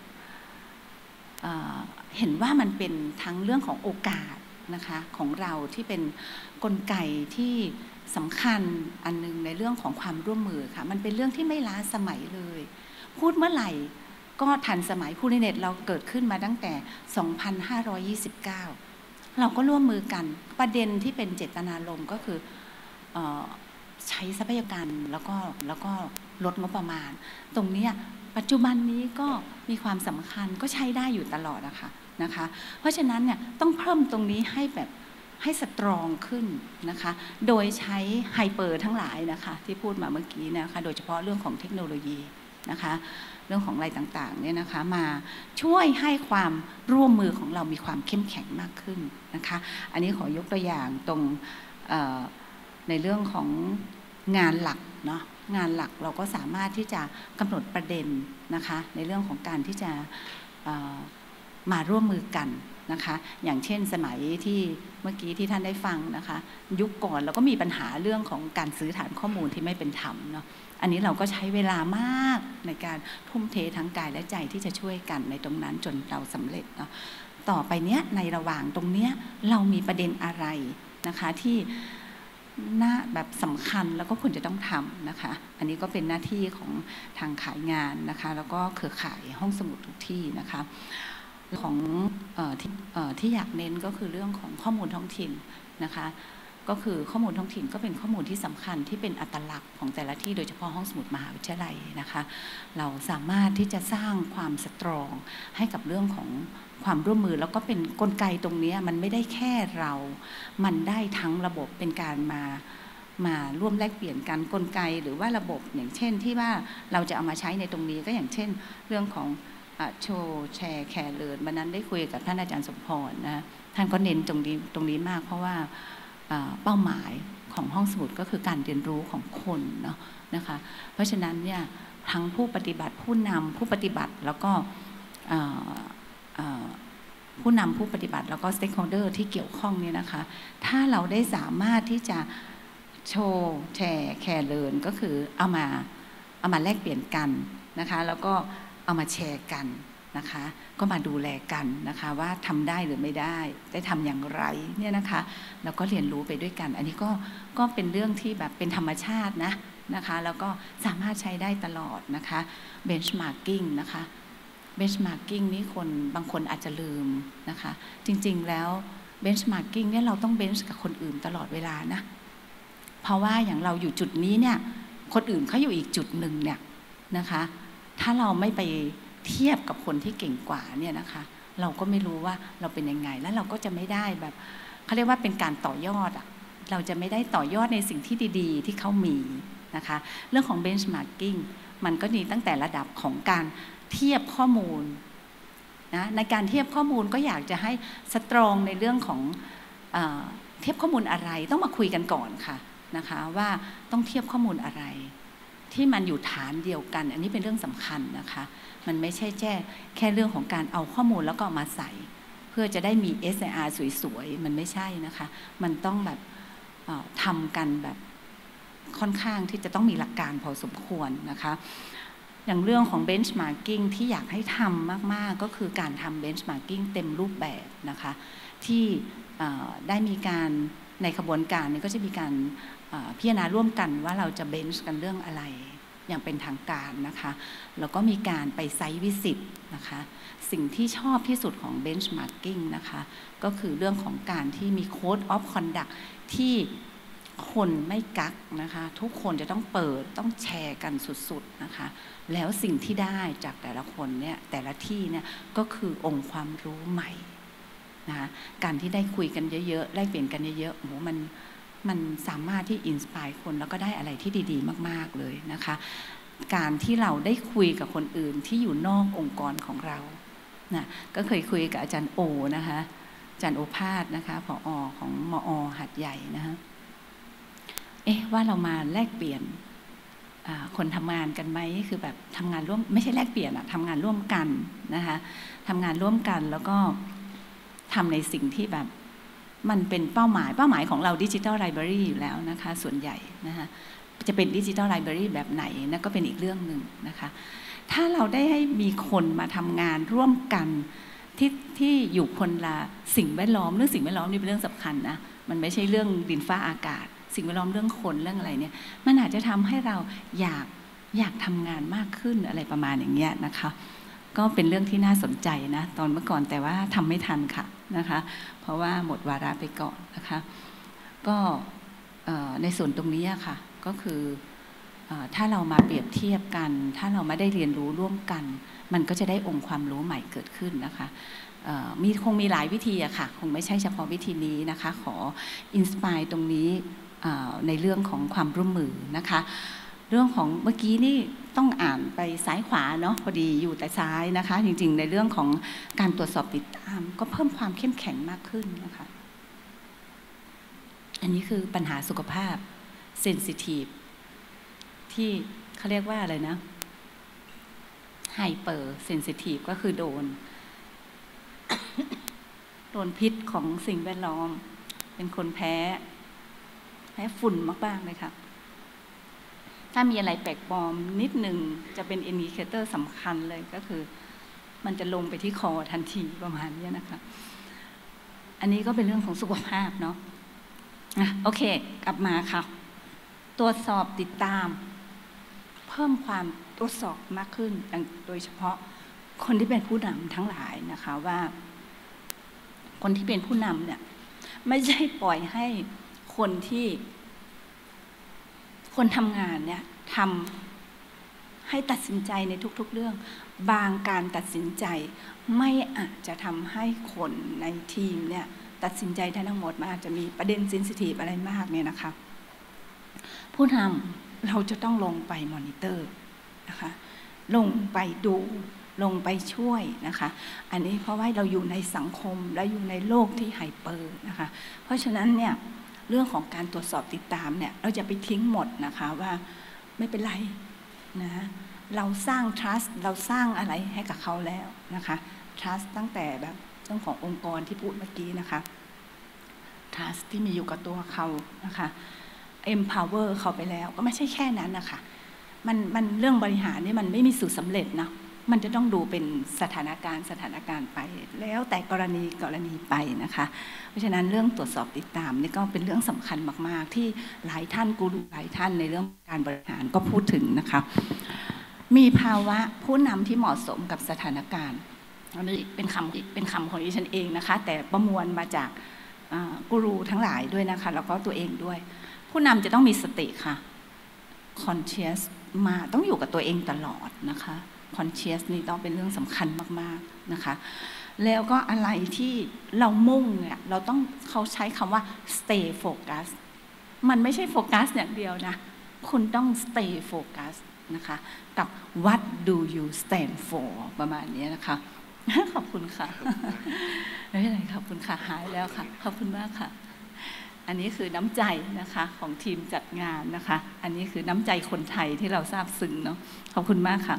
เห็นว่ามันเป็นทั้งเรื่องของโอกาสนะคะของเราที่เป็นกลไกที่สำคัญอันนึงในเรื่องของความร่วมมือค่ะมันเป็นเรื่องที่ไม่ล้าสมัยเลยพูดเมื่อไหร่ก็ทันสมัยพูดในเน็ตเราเกิดขึ้นมาตั้งแต่2529เราก็ร่วมมือกันประเด็นที่เป็นเจตนารมณ์ก็คือใช้ทรัพยากรแล้วก็ลดงบประมาณตรงนี้ปัจจุบันนี้ก็มีความสำคัญก็ใช้ได้อยู่ตลอดนะคะเพราะฉะนั้นเนี่ยต้องเพิ่มตรงนี้ให้แบบให้สตรองขึ้นนะคะโดยใช้ไฮเปอร์ทั้งหลายนะคะที่พูดมาเมื่อกี้นะคะโดยเฉพาะเรื่องของเทคโนโลยีนะคะเรื่องของอะไรต่างๆเนี่ยนะคะมาช่วยให้ความร่วมมือของเรามีความเข้มแข็งมากขึ้นนะคะอันนี้ขอยกตัวอย่างตรงในเรื่องของงานหลักเนาะงานหลักเราก็สามารถที่จะกำหนดประเด็นนะคะในเรื่องของการที่จะมาร่วมมือกันนะคะอย่างเช่นสมัยที่เมื่อกี้ที่ท่านได้ฟังนะคะยุคก่อนเราก็มีปัญหาเรื่องของการซื้อฐานข้อมูลที่ไม่เป็นธรรมเนาะอันนี้เราก็ใช้เวลามากในการทุ่มเททั้งกายและใจที่จะช่วยกันในตรงนั้นจนเราสำเร็จเนาะต่อไปเนี้ยในระหว่างตรงเนี้ยเรามีประเด็นอะไรนะคะที่น่าแบบสำคัญแล้วก็ควรจะต้องทำนะคะอันนี้ก็เป็นหน้าที่ของทางขายงานนะคะแล้วก็เครือข่ายห้องสมุดทุกที่นะคะของที่อยากเน้นก็คือเรื่องของข้อมูลท้องถิ่นนะคะก็คือข้อมูลท้องถิ่นก็เป็นข้อมูลที่สำคัญที่เป็นอัตลักษณ์ของแต่ละที่โดยเฉพาะห้องสมุดมหาวิทยาลัยนะคะเราสามารถที่จะสร้างความสตรองให้กับเรื่องของความร่วมมือแล้วก็เป็นกลไกตรงนี้มันไม่ได้แค่เรามันได้ทั้งระบบเป็นการมาร่วมแลกเปลี่ยนกันกลไกหรือว่าระบบอย่างเช่นที่ว่าเราจะเอามาใช้ในตรงนี้ก็อย่างเช่นเรื่องของโชว์แชร์แคร์เลิร์นวันนั้นได้คุยกับท่านอาจารย์สมพรนะท่านก็เน้นตรงนี้มากเพราะว่าเป้าหมายของห้องสมุดก็คือการเรียนรู้ของคนเนาะนะคะเพราะฉะนั้นเนี่ยทั้งผู้ปฏิบัติผู้นำผู้ปฏิบัติแล้วก็ผู้นำผู้ปฏิบัติแล้วก็ stakeholder ที่เกี่ยวข้องเนี่ยนะคะถ้าเราได้สามารถที่จะโชว์แชร์แคร์เลิร์นก็คือเอามาแลกเปลี่ยนกันนะคะแล้วก็เอามาแชร์กันนะคะก็มาดูแลกันนะคะว่าทำได้หรือไม่ได้ทำอย่างไรเนี่ยนะคะแล้วก็เรียนรู้ไปด้วยกันอันนี้ก็เป็นเรื่องที่แบบเป็นธรรมชาตินะคะแล้วก็สามารถใช้ได้ตลอดนะคะ benchmarking นะคะ benchmarking นี่บางคนอาจจะลืมนะคะจริงๆแล้ว benchmarking เนี่ยเราต้อง bench กับคนอื่นตลอดเวลานะเพราะว่าอย่างเราอยู่จุดนี้เนี่ยคนอื่นเขาอยู่อีกจุดหนึ่งเนี่ยนะคะถ้าเราไม่ไปเทียบกับคนที่เก่งกว่าเนี่ยนะคะเราก็ไม่รู้ว่าเราเป็นยังไงแล้วเราก็จะไม่ได้แบบเขาเรียกว่าเป็นการต่อยอดอ่ะเราจะไม่ได้ต่อยอดในสิ่งที่ดีๆที่เขามีนะคะเรื่องของ benchmarking มันก็มีตั้งแต่ระดับของการเทียบข้อมูลนะในการเทียบข้อมูลก็อยากจะให้สตรองในเรื่องของเทียบข้อมูลอะไรต้องมาคุยกันก่อนค่ะนะคะว่าต้องเทียบข้อมูลอะไรที่มันอยู่ฐานเดียวกันอันนี้เป็นเรื่องสำคัญนะคะมันไม่ใช่แค่เรื่องของการเอาข้อมูลแล้วก็มาใส่เพื่อจะได้มี SIR สวยๆมันไม่ใช่นะคะมันต้องแบบทำกันแบบค่อนข้างที่จะต้องมีหลักการพอสมควรนะคะอย่างเรื่องของ benchmarking ที่อยากให้ทำมากๆก็คือการทำ benchmarking เต็มรูปแบบนะคะที่ได้มีการในขบวนการนี้ก็จะมีการพิจารณาร่วมกันว่าเราจะเบนช์กันเรื่องอะไรอย่างเป็นทางการนะคะแล้วก็มีการไปไซต์วิสิตนะคะสิ่งที่ชอบที่สุดของ benchmarking นะคะก็คือเรื่องของการที่มี code of conduct ที่คนไม่กักนะคะทุกคนจะต้องเปิดต้องแชร์กันสุดๆนะคะแล้วสิ่งที่ได้จากแต่ละคนเนี่ยแต่ละที่เนี่ยก็คือองค์ความรู้ใหม่นะคะการที่ได้คุยกันเยอะๆได้เปลี่ยนกันเยอะๆโอ้โหมันสามารถที่อินสไปร์คนแล้วก็ได้อะไรที่ดีๆมากๆเลยนะคะการที่เราได้คุยกับคนอื่นที่อยู่นอกองค์กรของเรานะก็เคยคุยกับอาจารย์โอนะคะอาจารย์โอภาสนะคะผอ.ของมอ.หาดใหญ่นะคะว่าเรามาแลกเปลี่ยนคนทำงานกันไหมคือแบบทำงานร่วมไม่ใช่แลกเปลี่ยนอะทำงานร่วมกันนะคะทำงานร่วมกันแล้วก็ทำในสิ่งที่แบบมันเป็นเป้าหมายของเราดิจิทัลไลบรารีอยู่แล้วนะคะส่วนใหญ่นะคะจะเป็นดิจิทัลไลบรารีแบบไหนนั่นก็เป็นอีกเรื่องหนึ่งนะคะถ้าเราได้ให้มีคนมาทำงานร่วมกันที่อยู่คนละสิ่งแวดล้อมเรื่องสิ่งแวดล้อมนี่เป็นเรื่องสำคัญนะมันไม่ใช่เรื่องดินฟ้าอากาศสิ่งแวดล้อมเรื่องคนเรื่องอะไรเนี่ยมันอาจจะทำให้เราอยากทำงานมากขึ้นอะไรประมาณอย่างเงี้ยนะคะก็เป็นเรื่องที่น่าสนใจนะตอนเมื่อก่อนแต่ว่าทำไม่ทันค่ะนะคะเพราะว่าหมดวาระไปก่อนนะคะก็ในส่วนตรงนี้ค่ะก็คือถ้าเรามาเปรียบเทียบกันถ้าเราไม่ได้เรียนรู้ร่วมกันมันก็จะได้องค์ความรู้ใหม่เกิดขึ้นนะคะคงมีหลายวิธีอะค่ะคงไม่ใช่เฉพาะวิธีนี้นะคะขออินสไปร์ตรงนี้ในเรื่องของความร่วมมือนะคะเรื่องของเมื่อกี้นี่ต้องอ่านไปซ้ายขวาเนาะพอดีอยู่แต่ซ้ายนะคะจริงๆในเรื่องของการตรวจสอบติดตามก็เพิ่มความเข้มแข็งมากขึ้นนะคะอันนี้คือปัญหาสุขภาพเซนซิทีฟที่เขาเรียกว่าอะไรนะไฮเปอร์เซนซิทีฟก็คือโดนโดนพิษของสิ่งแวดล้อมเป็นคนแพ้ฝุ่นมากๆเลยค่ะถ้ามีอะไรแปลกปลอมนิดหนึ่งจะเป็นอินดิเคเตอร์สำคัญเลยก็คือมันจะลงไปที่คอทันทีประมาณนี้นะคะอันนี้ก็เป็นเรื่องของสุขภาพเนาะโอเคกลับมาค่ะตรวจสอบติดตามเพิ่มความตรวจสอบมากขึ้นโดยเฉพาะคนที่เป็นผู้นำทั้งหลายนะคะว่าคนที่เป็นผู้นำเนี่ยไม่ใช่ปล่อยให้คนทำงานเนี่ยทำให้ตัดสินใจในทุกๆเรื่องบางการตัดสินใจไม่อาจจะทำให้คนในทีมเนี่ยตัดสินใจทั้งหมดมันอาจจะมีประเด็นเซนซิทีฟอะไรมากเนี่ยนะคะผู้นำเราจะต้องลงไปมอนิเตอร์นะคะลงไปดูลงไปช่วยนะคะอันนี้เพราะว่าเราอยู่ในสังคมและอยู่ในโลกที่ไฮเปอร์นะคะเพราะฉะนั้นเนี่ยเรื่องของการตรวจสอบติดตามเนี่ยเราจะไปทิ้งหมดนะคะว่าไม่เป็นไรนะเราสร้าง trust เราสร้างอะไรให้กับเขาแล้วนะคะ trust ตั้งแต่แบบเรื่องขององค์กรที่พูดเมื่อกี้นะคะ trust ที่มีอยู่กับตัวเขานะคะ empower เขาไปแล้วก็ไม่ใช่แค่นั้นนะคะมันเรื่องบริหารนี่มันไม่มีสูตรสำเร็จนะมันจะต้องดูเป็นสถานการณ์ไปแล้วแต่กรณีไปนะคะเพราะฉะนั้นเรื่องตรวจสอบติดตามนี่ก็เป็นเรื่องสำคัญมากๆที่หลายท่านกูรูหลายท่านในเรื่องการบริหารก็พูดถึงนะคะมีภาวะผู้นำที่เหมาะสมกับสถานการณ์อันนี้เป็นคำของดิฉันเองนะคะแต่ประมวลมาจากกูรูทั้งหลายด้วยนะคะแล้วก็ตัวเองด้วยผู้นำจะต้องมีสติค่ะ conscious มาต้องอยู่กับตัวเองตลอดนะคะ conscious นี่ต้องเป็นเรื่องสำคัญมากๆนะคะแล้วก็อะไรที่เรามุ่งเนี่ยเราต้องเขาใช้คำว่า stay focus มันไม่ใช่โฟกัสอย่างเดียวนะคุณต้อง stay focus นะคะกับ what do you stand for ประมาณนี้นะคะขอบคุณค่ะไม่เป็นไรขอบคุณค่ะหายแล้วค่ะขอบคุณมากค่ะอันนี้คือน้ำใจนะคะของทีมจัดงานนะคะอันนี้คือน้ำใจคนไทยที่เราซาบซึ้งเนาะขอบคุณมากค่ะ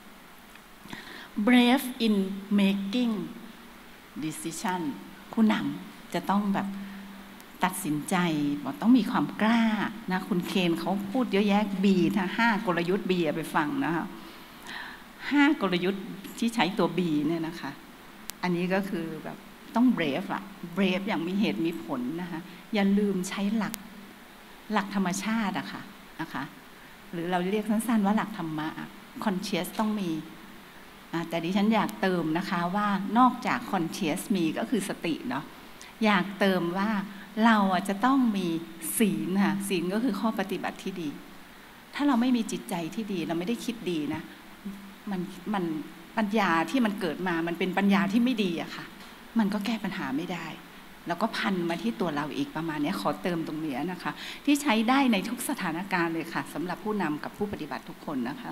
brave in making decision ผู้นำจะต้องแบบตัดสินใจบอกต้องมีความกล้านะคุณเคนเขาพูดเยอะแยะบีนะ5 กลยุทธ์บีไปฟังนะคะ5 กลยุทธ์ที่ใช้ตัวบีเนี่ยนะคะอันนี้ก็คือแบบต้อง brave อะ brave อย่างมีเหตุมีผลนะคะอย่าลืมใช้หลักธรรมชาติอะค่ะนะคะหรือเราเรียกสั้นๆว่าหลักธรรมะ conscious ต้องมีแต่ดิฉันอยากเติมนะคะว่านอกจาก conscious มีก็คือสติเนาะอยากเติมว่าเราจะต้องมีศีลค่ะศีลก็คือข้อปฏิบัติที่ดีถ้าเราไม่มีจิตใจที่ดีเราไม่ได้คิดดีนะมันปัญญาที่มันเกิดมามันเป็นปัญญาที่ไม่ดีอะค่ะมันก็แก้ปัญหาไม่ได้แล้วก็พันมาที่ตัวเราอีกประมาณนี้ขอเติมตรงนี้นะคะที่ใช้ได้ในทุกสถานการณ์เลยค่ะสำหรับผู้นำกับผู้ปฏิบัติทุกคนนะคะ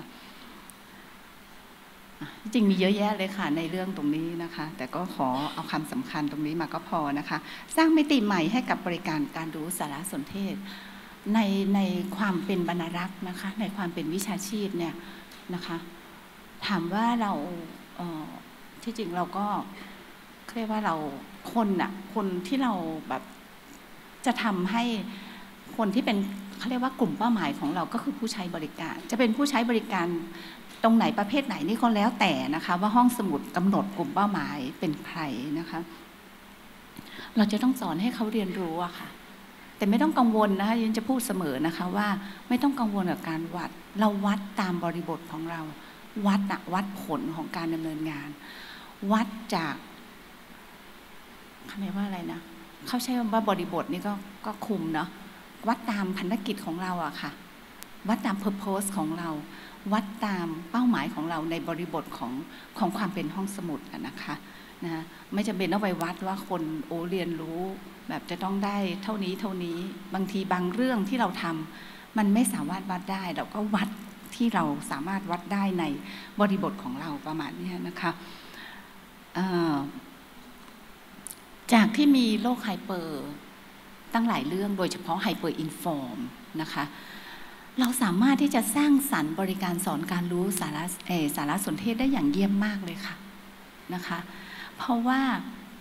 จริงมีเยอะแยะเลยค่ะในเรื่องตรงนี้นะคะแต่ก็ขอเอาคำสำคัญตรงนี้มาก็พอนะคะสร้างมิติใหม่ให้กับบริการการรู้สารสนเทศในความเป็นบรรณารักษ์นะคะในความเป็นวิชาชีพเนี่ยนะคะถามว่าเราที่จริงเราก็เรียกว่าเราคนที่เราแบบจะทำให้คนที่เป็นเขาเรียกว่ากลุ่มเป้าหมายของเราก็คือผู้ใช้บริการจะเป็นผู้ใช้บริการตรงไหนประเภทไหนนี่ก็แล้วแต่นะคะว่าห้องสมุดกำหนดกลุ่มเป้าหมายเป็นใครนะคะเราจะต้องสอนให้เขาเรียนรู้อะค่ะแต่ไม่ต้องกังวลนะคะยันจะพูดเสมอนะคะว่าไม่ต้องกังวลกับการวัดเราวัดตามบริบทของเราวัดผลของการดำเนินงานวัดจากเขาเรียกว่าอะไรนะเขาใช้ว่าบริบทนี่ก็คุมเนาะวัดตามภารกิจของเราอะค่ะวัดตาม purpose ของเราวัดตามเป้าหมายของเราในบริบทของความเป็นห้องสมุดนะคะไม่จำเป็นต้องไปวัดว่าคนเรียนรู้แบบจะต้องได้เท่านี้บางทีบางเรื่องที่เราทำมันไม่สามารถวัดได้เราก็วัดที่เราสามารถวัดได้ในบริบทของเราประมาณนี้นะคะจากที่มีโลกไฮเปอร์ตั้งหลายเรื่องโดยเฉพาะไฮเปอร์อินฟอร์มนะคะเราสามารถที่จะสร้างสรรค์บริการสอนการรู้สารสนเทศได้อย่างเยี่ยมมากเลยค่ะนะคะเพราะว่า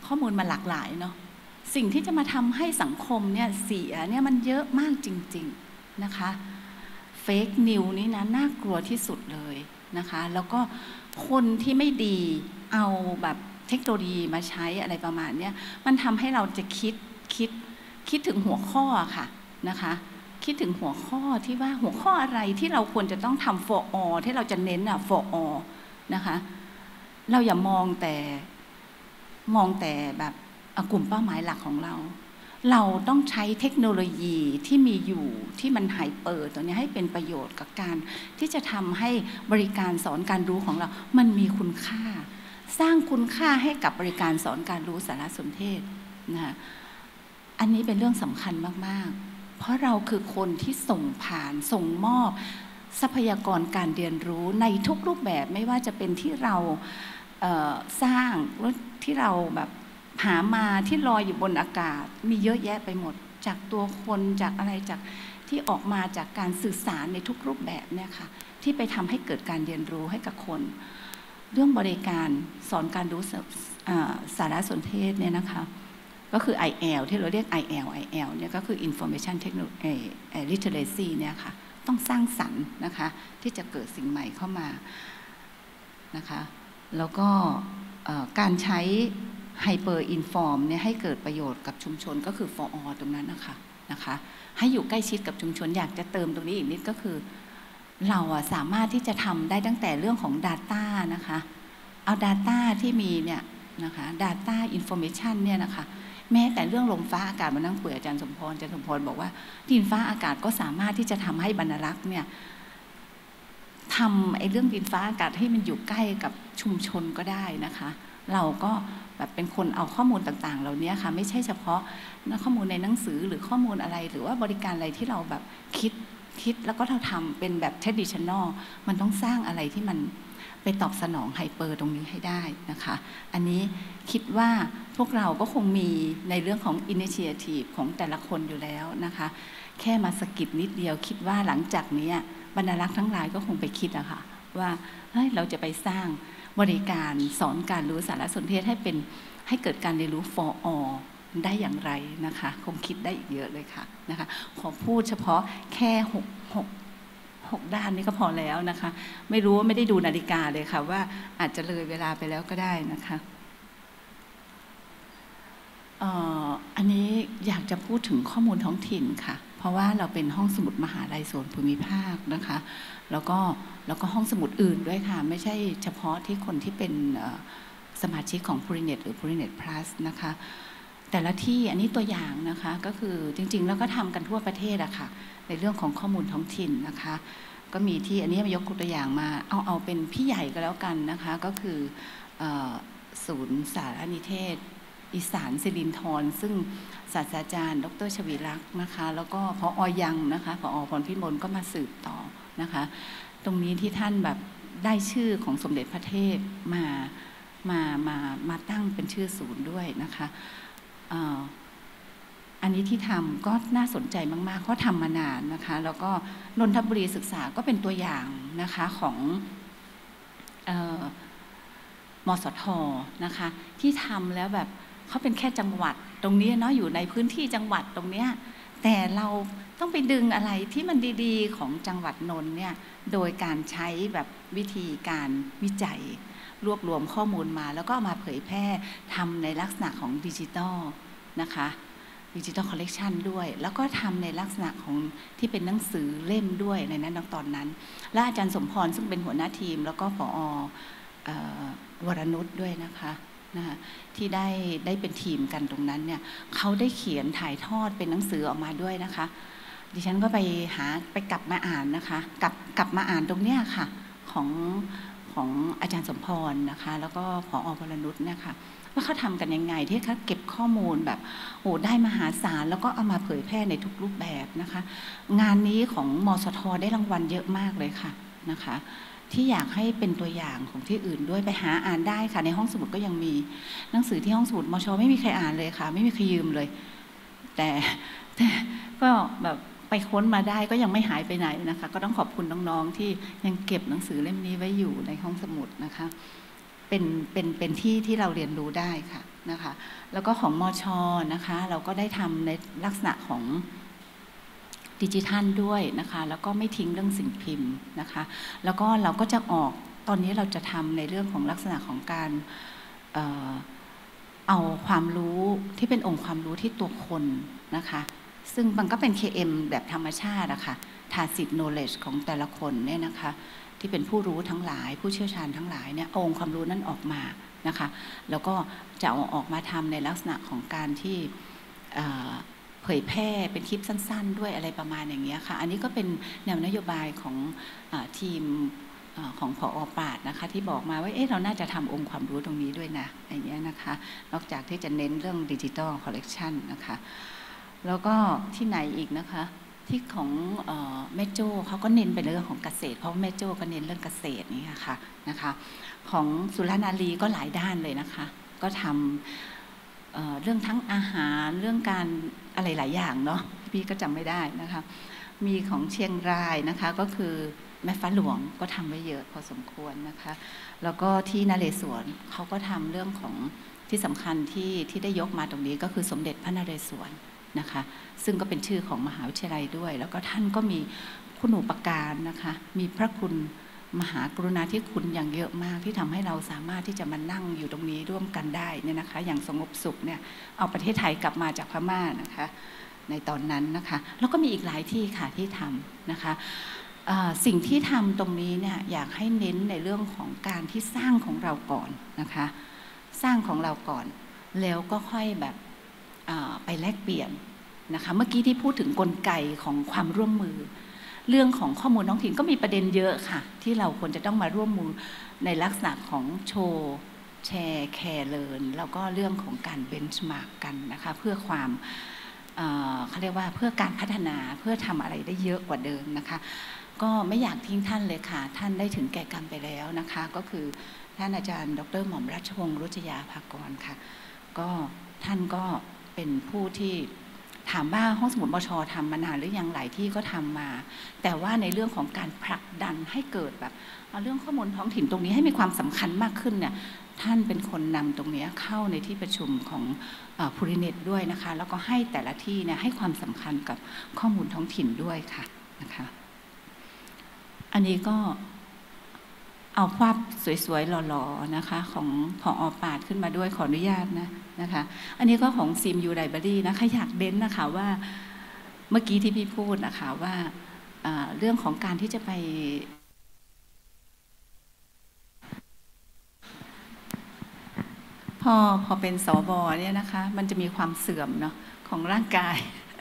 ข้อมูลมันหลากหลายเนาะสิ่งที่จะมาทำให้สังคมเนี่ยเสียเนี่ยมันเยอะมากจริงๆนะคะเฟกนิวนี่นะน่ากลัวที่สุดเลยนะคะแล้วก็คนที่ไม่ดีเอาแบบเทคโนโลยีมาใช้อะไรประมาณนี้มันทำให้เราจะคิดถึงหัวข้อค่ะนะคะคิดถึงหัวข้อที่ว่าหัวข้ออะไรที่เราควรจะต้องทำ for all ที่เราจะเน้นfor all นะคะเราอย่ามองแต่แบบกลุ่มเป้าหมายหลักของเราต้องใช้เทคโนโลยีที่มีอยู่ที่มันไฮเปอร์ตัวนี้ให้เป็นประโยชน์กับการที่จะทำให้บริการสอนการรู้ของเรามันมีคุณค่าสร้างคุณค่าให้กับบริการสอนการรู้สารสนเทศนะคะอันนี้เป็นเรื่องสำคัญมากๆเพราะเราคือคนที่ส่งมอบทรัพยากรการเรียนรู้ในทุกรูปแบบไม่ว่าจะเป็นที่เราสร้างหรือที่เราแบบหามาที่ลอยอยู่บนอากาศมีเยอะแยะไปหมดจากตัวคนจากอะไรจากที่ออกมาจากการสื่อสารในทุกรูปแบบเนี่ยค่ะที่ไปทำให้เกิดการเรียนรู้ให้กับคนเรื่องบริการสอนการรู้สารสนเทศเนี่ยนะคะก็คือ IL ที่เราเรียก IL เนี่ยก็คือ Information Technology Literacy เนี่ยค่ะต้องสร้างสรรค์นะคะที่จะเกิดสิ่งใหม่เข้ามานะคะแล้วก็การใช้Hyper Inform เนี่ยให้เกิดประโยชน์กับชุมชนก็คือ for all ตรงนั้นนะคะให้อยู่ใกล้ชิดกับชุมชนอยากจะเติมตรงนี้อีกนิดก็คือเราสามารถที่จะทำได้ตั้งแต่เรื่องของ Data นะคะเอา Data ที่มีเนี่ยนะคะ Data Information เนี่ยนะคะแม้แต่เรื่องลมฟ้าอากาศมานั่งคุยอาจารย์สมพรบอกว่าดินฟ้าอากาศก็สามารถที่จะทำให้บรรลักษ์เนี่ยทำเรื่องดินฟ้าอากาศให้มันอยู่ใกล้กับชุมชนก็ได้นะคะเราก็แบบเป็นคนเอาข้อมูลต่างๆเหล่านี้ค่ะไม่ใช่เฉพาะข้อมูลในหนังสือหรือข้อมูลอะไรหรือว่าบริการอะไรที่เราแบบคิดแล้วก็เราทำเป็นแบบ traditional มันต้องสร้างอะไรที่มันไปตอบสนองไฮเปอร์ตรงนี้ให้ได้นะคะอันนี้คิดว่าพวกเราก็คงมีในเรื่องของ initiative ของแต่ละคนอยู่แล้วนะคะแค่มาสกิดนิดเดียวคิดว่าหลังจากนี้บรรลักษ์ทั้งหลายก็คงไปคิดอะค่ะว่าเราจะไปสร้างบริการสอนการรู้สารสนเทศให้เกิดการเรียนรู้ for all ได้อย่างไรนะคะคงคิดได้อีกเยอะเลยค่ะนะคะขอพูดเฉพาะแค่6ด้านนี้ก็พอแล้วนะคะไม่รู้ว่าไม่ได้ดูนาฬิกาเลยค่ะว่าอาจจะเลยเวลาไปแล้วก็ได้นะคะอันนี้อยากจะพูดถึงข้อมูลท้องถิ่นค่ะเพราะว่าเราเป็นห้องสมุดมหาลัยส่วนภูมิภาคนะคะแล้วก็ห้องสมุดอื่นด้วยค่ะไม่ใช่เฉพาะที่คนที่เป็นสมาชิกของ Purinet หรือ Purinet Plus นะคะแต่ละที่อันนี้ตัวอย่างนะคะก็คือจริงๆแล้วก็ทำกันทั่วประเทศอะค่ะในเรื่องของข้อมูลท้องถิ่นนะคะก็มีที่อันนี้มายกตัวอย่างมาเอาเป็นพี่ใหญ่ก็แล้วกันนะคะก็คือศูนย์สารนิเทศอีสานสิรินธรซึ่งศาสตราจารย์ดร.ชวีลักษณ์นะคะแล้วก็ผอ.ยังนะคะผอ.พรพิมลก็มาสืบต่อนะคะตรงนี้ที่ท่านแบบได้ชื่อของสมเด็จพระเทพมาตั้งเป็นชื่อศูนย์ด้วยนะคะอันนี้ที่ทำก็น่าสนใจมากๆเพราะทำมานานนะคะแล้วก็นนทบุรีศึกษาก็เป็นตัวอย่างนะคะของมสท.นะคะที่ทำแล้วแบบเขาเป็นแค่จังหวัดตรงนี้เนาะอยู่ในพื้นที่จังหวัดตรงเนี้ยแต่เราต้องไปดึงอะไรที่มันดีๆของจังหวัดนนท์เนี่ยโดยการใช้แบบวิธีการวิจัยรวบรวมข้อมูลมาแล้วก็มาเผยแพร่ทำในลักษณะของดิจิทัลนะคะดิจิทัลคอลเลกชันด้วยแล้วก็ทำในลักษณะของที่เป็นหนังสือเล่มด้วยในนั้นตอนนั้นและอาจารย์สมพรซึ่งเป็นหัวหน้าทีมแล้วก็ผอ.วรนุชด้วยนะคะที่ได้เป็นทีมกันตรงนั้นเนี่ยเขาได้เขียนถ่ายทอดเป็นหนังสือออกมาด้วยนะคะดิฉันก็ไปกลับมาอ่านนะคะกลับมาอ่านตรงเนี้ยค่ะของอาจารย์สมพรนะคะแล้วก็ผอ.วรนุชเนี่ยค่ะว่าเขาทำกันยังไงที่เขาเก็บข้อมูลแบบได้มหาศาลแล้วก็เอามาเผยแพร่ในทุกรูปแบบนะคะงานนี้ของมสท.ได้รางวัลเยอะมากเลยค่ะนะคะที่อยากให้เป็นตัวอย่างของที่อื่นด้วยไปหาอ่านได้ค่ะในห้องสมุดก็ยังมีหนังสือที่ห้องสมุดมช.ไม่มีใครอ่านเลยค่ะไม่มีใครยืมเลยแต่ก็แบบไปค้นมาได้ก็ยังไม่หายไปไหนนะคะก็ต้องขอบคุณน้องๆที่ยังเก็บหนังสือเล่มนี้ไว้อยู่ในห้องสมุดนะคะเป็นที่ที่เราเรียนรู้ได้ค่ะนะคะแล้วก็ของมช.นะคะเราก็ได้ทำในลักษณะของดิจิทัลด้วยนะคะแล้วก็ไม่ทิ้งเรื่องสิ่งพิมพ์นะคะแล้วก็เราก็จะออกตอนนี้เราจะทำในเรื่องของลักษณะของการเอาความรู้ที่เป็นองค์ความรู้ที่ตัวคนนะคะซึ่งมันก็เป็น KM แบบธรรมชาติอะค่ะtacit knowledge ของแต่ละคนเนี่ยนะคะที่เป็นผู้รู้ทั้งหลายผู้เชี่ยวชาญทั้งหลายเนี่ยองค์ความรู้นั้นออกมานะคะแล้วก็จะเอาออกมาทำในลักษณะของการที่เผยแพร่เป็นคลิปสั้นๆด้วยอะไรประมาณอย่างเงี้ยค่ะอันนี้ก็เป็นแนวนโยบายของทีมของผอ.ปราดนะคะที่บอกมาว่าเราน่าจะทำองค์ความรู้ตรงนี้ด้วยนะอย่างเงี้ยนะคะนอกจากที่จะเน้นเรื่องดิจิทัลคอลเลกชันนะคะแล้วก็ที่ไหนอีกนะคะที่ของแม่โจ้เขาก็เน้นไปเรื่องของเกษตรเพราะแม่โจ้ก็เน้นเรื่องเกษตรนี่ค่ะนะคะของสุรนารีก็หลายด้านเลยนะคะก็ทำเรื่องทั้งอาหารเรื่องการอะไรหลายอย่างเนาะพี่ก็จำไม่ได้นะคะมีของเชียงรายนะคะก็คือแม่ฟ้าหลวงก็ทำไว้เยอะพอสมควรนะคะแล้วก็ที่นเรศวรเขาก็ทำเรื่องของที่สำคัญที่ได้ยกมาตรงนี้ก็คือสมเด็จพระนเรศวรนะคะซึ่งก็เป็นชื่อของมหาวิทยาลัยด้วยแล้วก็ท่านก็มีคุณูปการนะคะมีพระคุณมหากรุณาธิคุณอย่างเยอะมากที่ทำให้เราสามารถที่จะมานั่งอยู่ตรงนี้ร่วมกันได้เนี่ยนะคะอย่างสงบสุขเนี่ยเอาประเทศไทยกลับมาจากพม่านะคะในตอนนั้นนะคะแล้วก็มีอีกหลายที่ค่ะที่ทำนะคะสิ่งที่ทำตรงนี้เนี่ยอยากให้เน้นในเรื่องของการที่สร้างของเราก่อนนะคะสร้างของเราก่อนแล้วก็ค่อยแบบไปแลกเปลี่ยนนะคะเมื่อกี้ที่พูดถึงกลไกของความร่วมมือเรื่องของข้อมูลท้องถิ่นก็มีประเด็นเยอะค่ะที่เราควรจะต้องมาร่วมมือในลักษณะของโชว์แชร์แคร์เลิร์นแล้วก็เรื่องของการเบนช์มาร์กกันนะคะเพื่อความเขาเรียกว่าเพื่อการพัฒนาเพื่อทำอะไรได้เยอะกว่าเดิมนะคะก็ไม่อยากทิ้งท่านเลยค่ะท่านได้ถึงแก่กรรมไปแล้วนะคะก็คือท่านอาจารย์ดร.หม่อมราชวงศ์รุจยาภากรค่ะก็ท่านก็เป็นผู้ที่ถามว่าห้องสมุดมช.ทำมานานหรือยังหลายที่ก็ทำมาแต่ว่าในเรื่องของการผลักดันให้เกิดแบบเรื่องข้อมูลท้องถิ่นตรงนี้ให้มีความสำคัญมากขึ้นเนี่ยท่านเป็นคนนำตรงนี้เข้าในที่ประชุมของพูริเน็ตด้วยนะคะแล้วก็ให้แต่ละที่เนี่ยให้ความสำคัญกับข้อมูลท้องถิ่นด้วยค่ะนะคะอันนี้ก็เอาภาพสวยๆหล่อๆนะคะของผอ.ปราดขึ้นมาด้วยขออนุญาตนะคะอันนี้ก็ของซีมยูไลบรารีนะคะอยากเน้นนะคะว่าเมื่อกี้ที่พี่พูดนะคะว่าเรื่องของการที่จะไปพอเป็นสบเนี่ยนะคะมันจะมีความเสื่อมเนาะของร่างกาย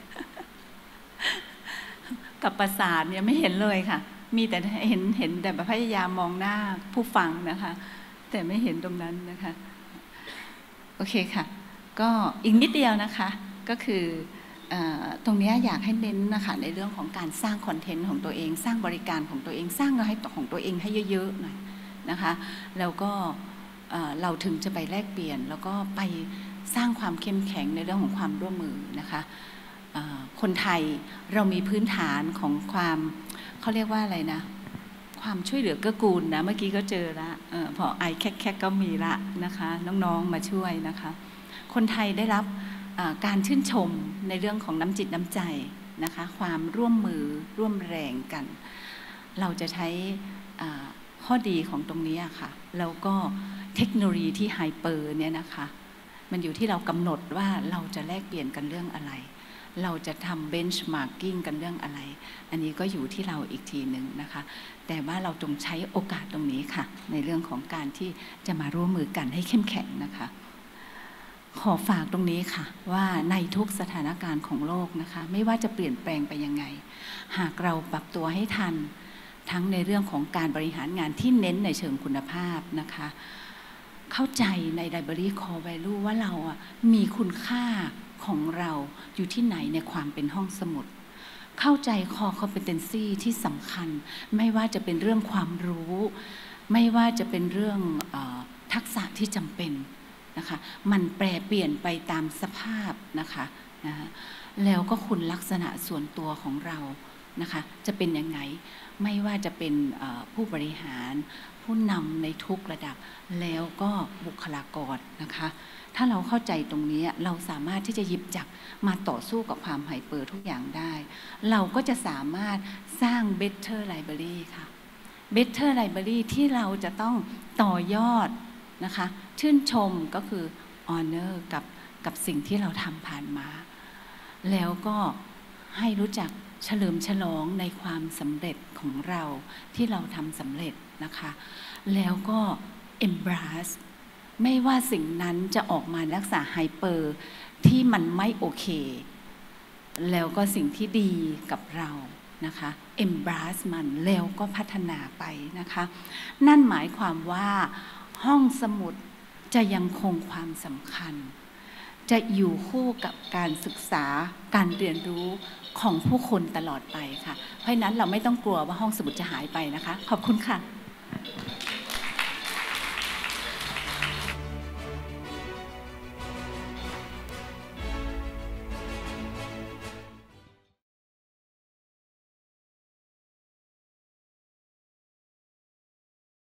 กับประสาทเนี่ยไม่เห็นเลยค่ะมีแต่เห็นแต่พยายามมองหน้าผู้ฟังนะคะแต่ไม่เห็นตรงนั้นนะคะโอเคค่ะก็อีกนิดเดียวนะคะก็คือตรงนี้อยากให้เน้นนะคะในเรื่องของการสร้างคอนเทนต์ของตัวเองสร้างบริการของตัวเองสร้างอะไรของตัวเองให้เยอะๆหน่อยนะคะแล้วก็เราถึงจะไปแลกเปลี่ยนแล้วก็ไปสร้างความเข้มแข็งในเรื่องของความร่วมมือนะคะคนไทยเรามีพื้นฐานของความเขาเรียกว่าอะไรนะความช่วยเหลือเกื้อกูลนะเมื่อกี้ก็เจอละพอไอแคกก็มีละนะคะน้องๆมาช่วยนะคะคนไทยได้รับการชื่นชมในเรื่องของน้ำจิตน้ำใจนะคะความร่วมมือร่วมแรงกันเราจะใช้ข้อดีของตรงนี้ค่ะแล้วก็เทคโนโลยีที่ไฮเปอร์เนี่ยนะคะมันอยู่ที่เรากำหนดว่าเราจะแลกเปลี่ยนกันเรื่องอะไรเราจะทำเบนช์มาร์กิ้งกันเรื่องอะไรอันนี้ก็อยู่ที่เราอีกทีหนึ่งนะคะแต่ว่าเราจงใช้โอกาสตรงนี้ค่ะในเรื่องของการที่จะมาร่วมมือกันให้เข้มแข็งนะคะขอฝากตรงนี้ค่ะว่าในทุกสถานการณ์ของโลกนะคะไม่ว่าจะเปลี่ยนแปลงไปยังไงหากเราปรับตัวให้ทันทั้งในเรื่องของการบริหารงานที่เน้นในเชิงคุณภาพนะคะเข้าใจใน Library Core Value ว่าเรามีคุณค่าของเราอยู่ที่ไหนในความเป็นห้องสมุดเข้าใจ Core Competency ที่สำคัญไม่ว่าจะเป็นเรื่องความรู้ไม่ว่าจะเป็นเรื่องทักษะที่จำเป็นนะคะมันแปรเปลี่ยนไปตามสภาพนะคะแล้วก็คุณลักษณะส่วนตัวของเรานะคะจะเป็นยังไงไม่ว่าจะเป็นผู้บริหารผู้นำในทุกระดับแล้วก็บุคลากรนะคะถ้าเราเข้าใจตรงนี้เราสามารถที่จะหยิบจับมาต่อสู้กับความไฮเปอร์ทุกอย่างได้เราก็จะสามารถสร้าง Better Library ค่ะ Better Library ที่เราจะต้องต่อยอดนะคะชื่นชมก็คือ Honor กับสิ่งที่เราทำผ่านมาแล้วก็ให้รู้จักเฉลิมฉลองในความสำเร็จของเราที่เราทำสำเร็จนะคะแล้วก็ embrace ไม่ว่าสิ่งนั้นจะออกมาลักษณะไฮเปอร์ที่มันไม่โอเคแล้วก็สิ่งที่ดีกับเรานะคะ embrace มันแล้วก็พัฒนาไปนะคะนั่นหมายความว่าห้องสมุดจะยังคงความสำคัญจะอยู่คู่กับการศึกษาการเรียนรู้ของผู้คนตลอดไปค่ะเพราะฉะนั้นเราไม่ต้องกลัวว่าห้องสมุดจะหายไปนะคะขอบคุณค่ะ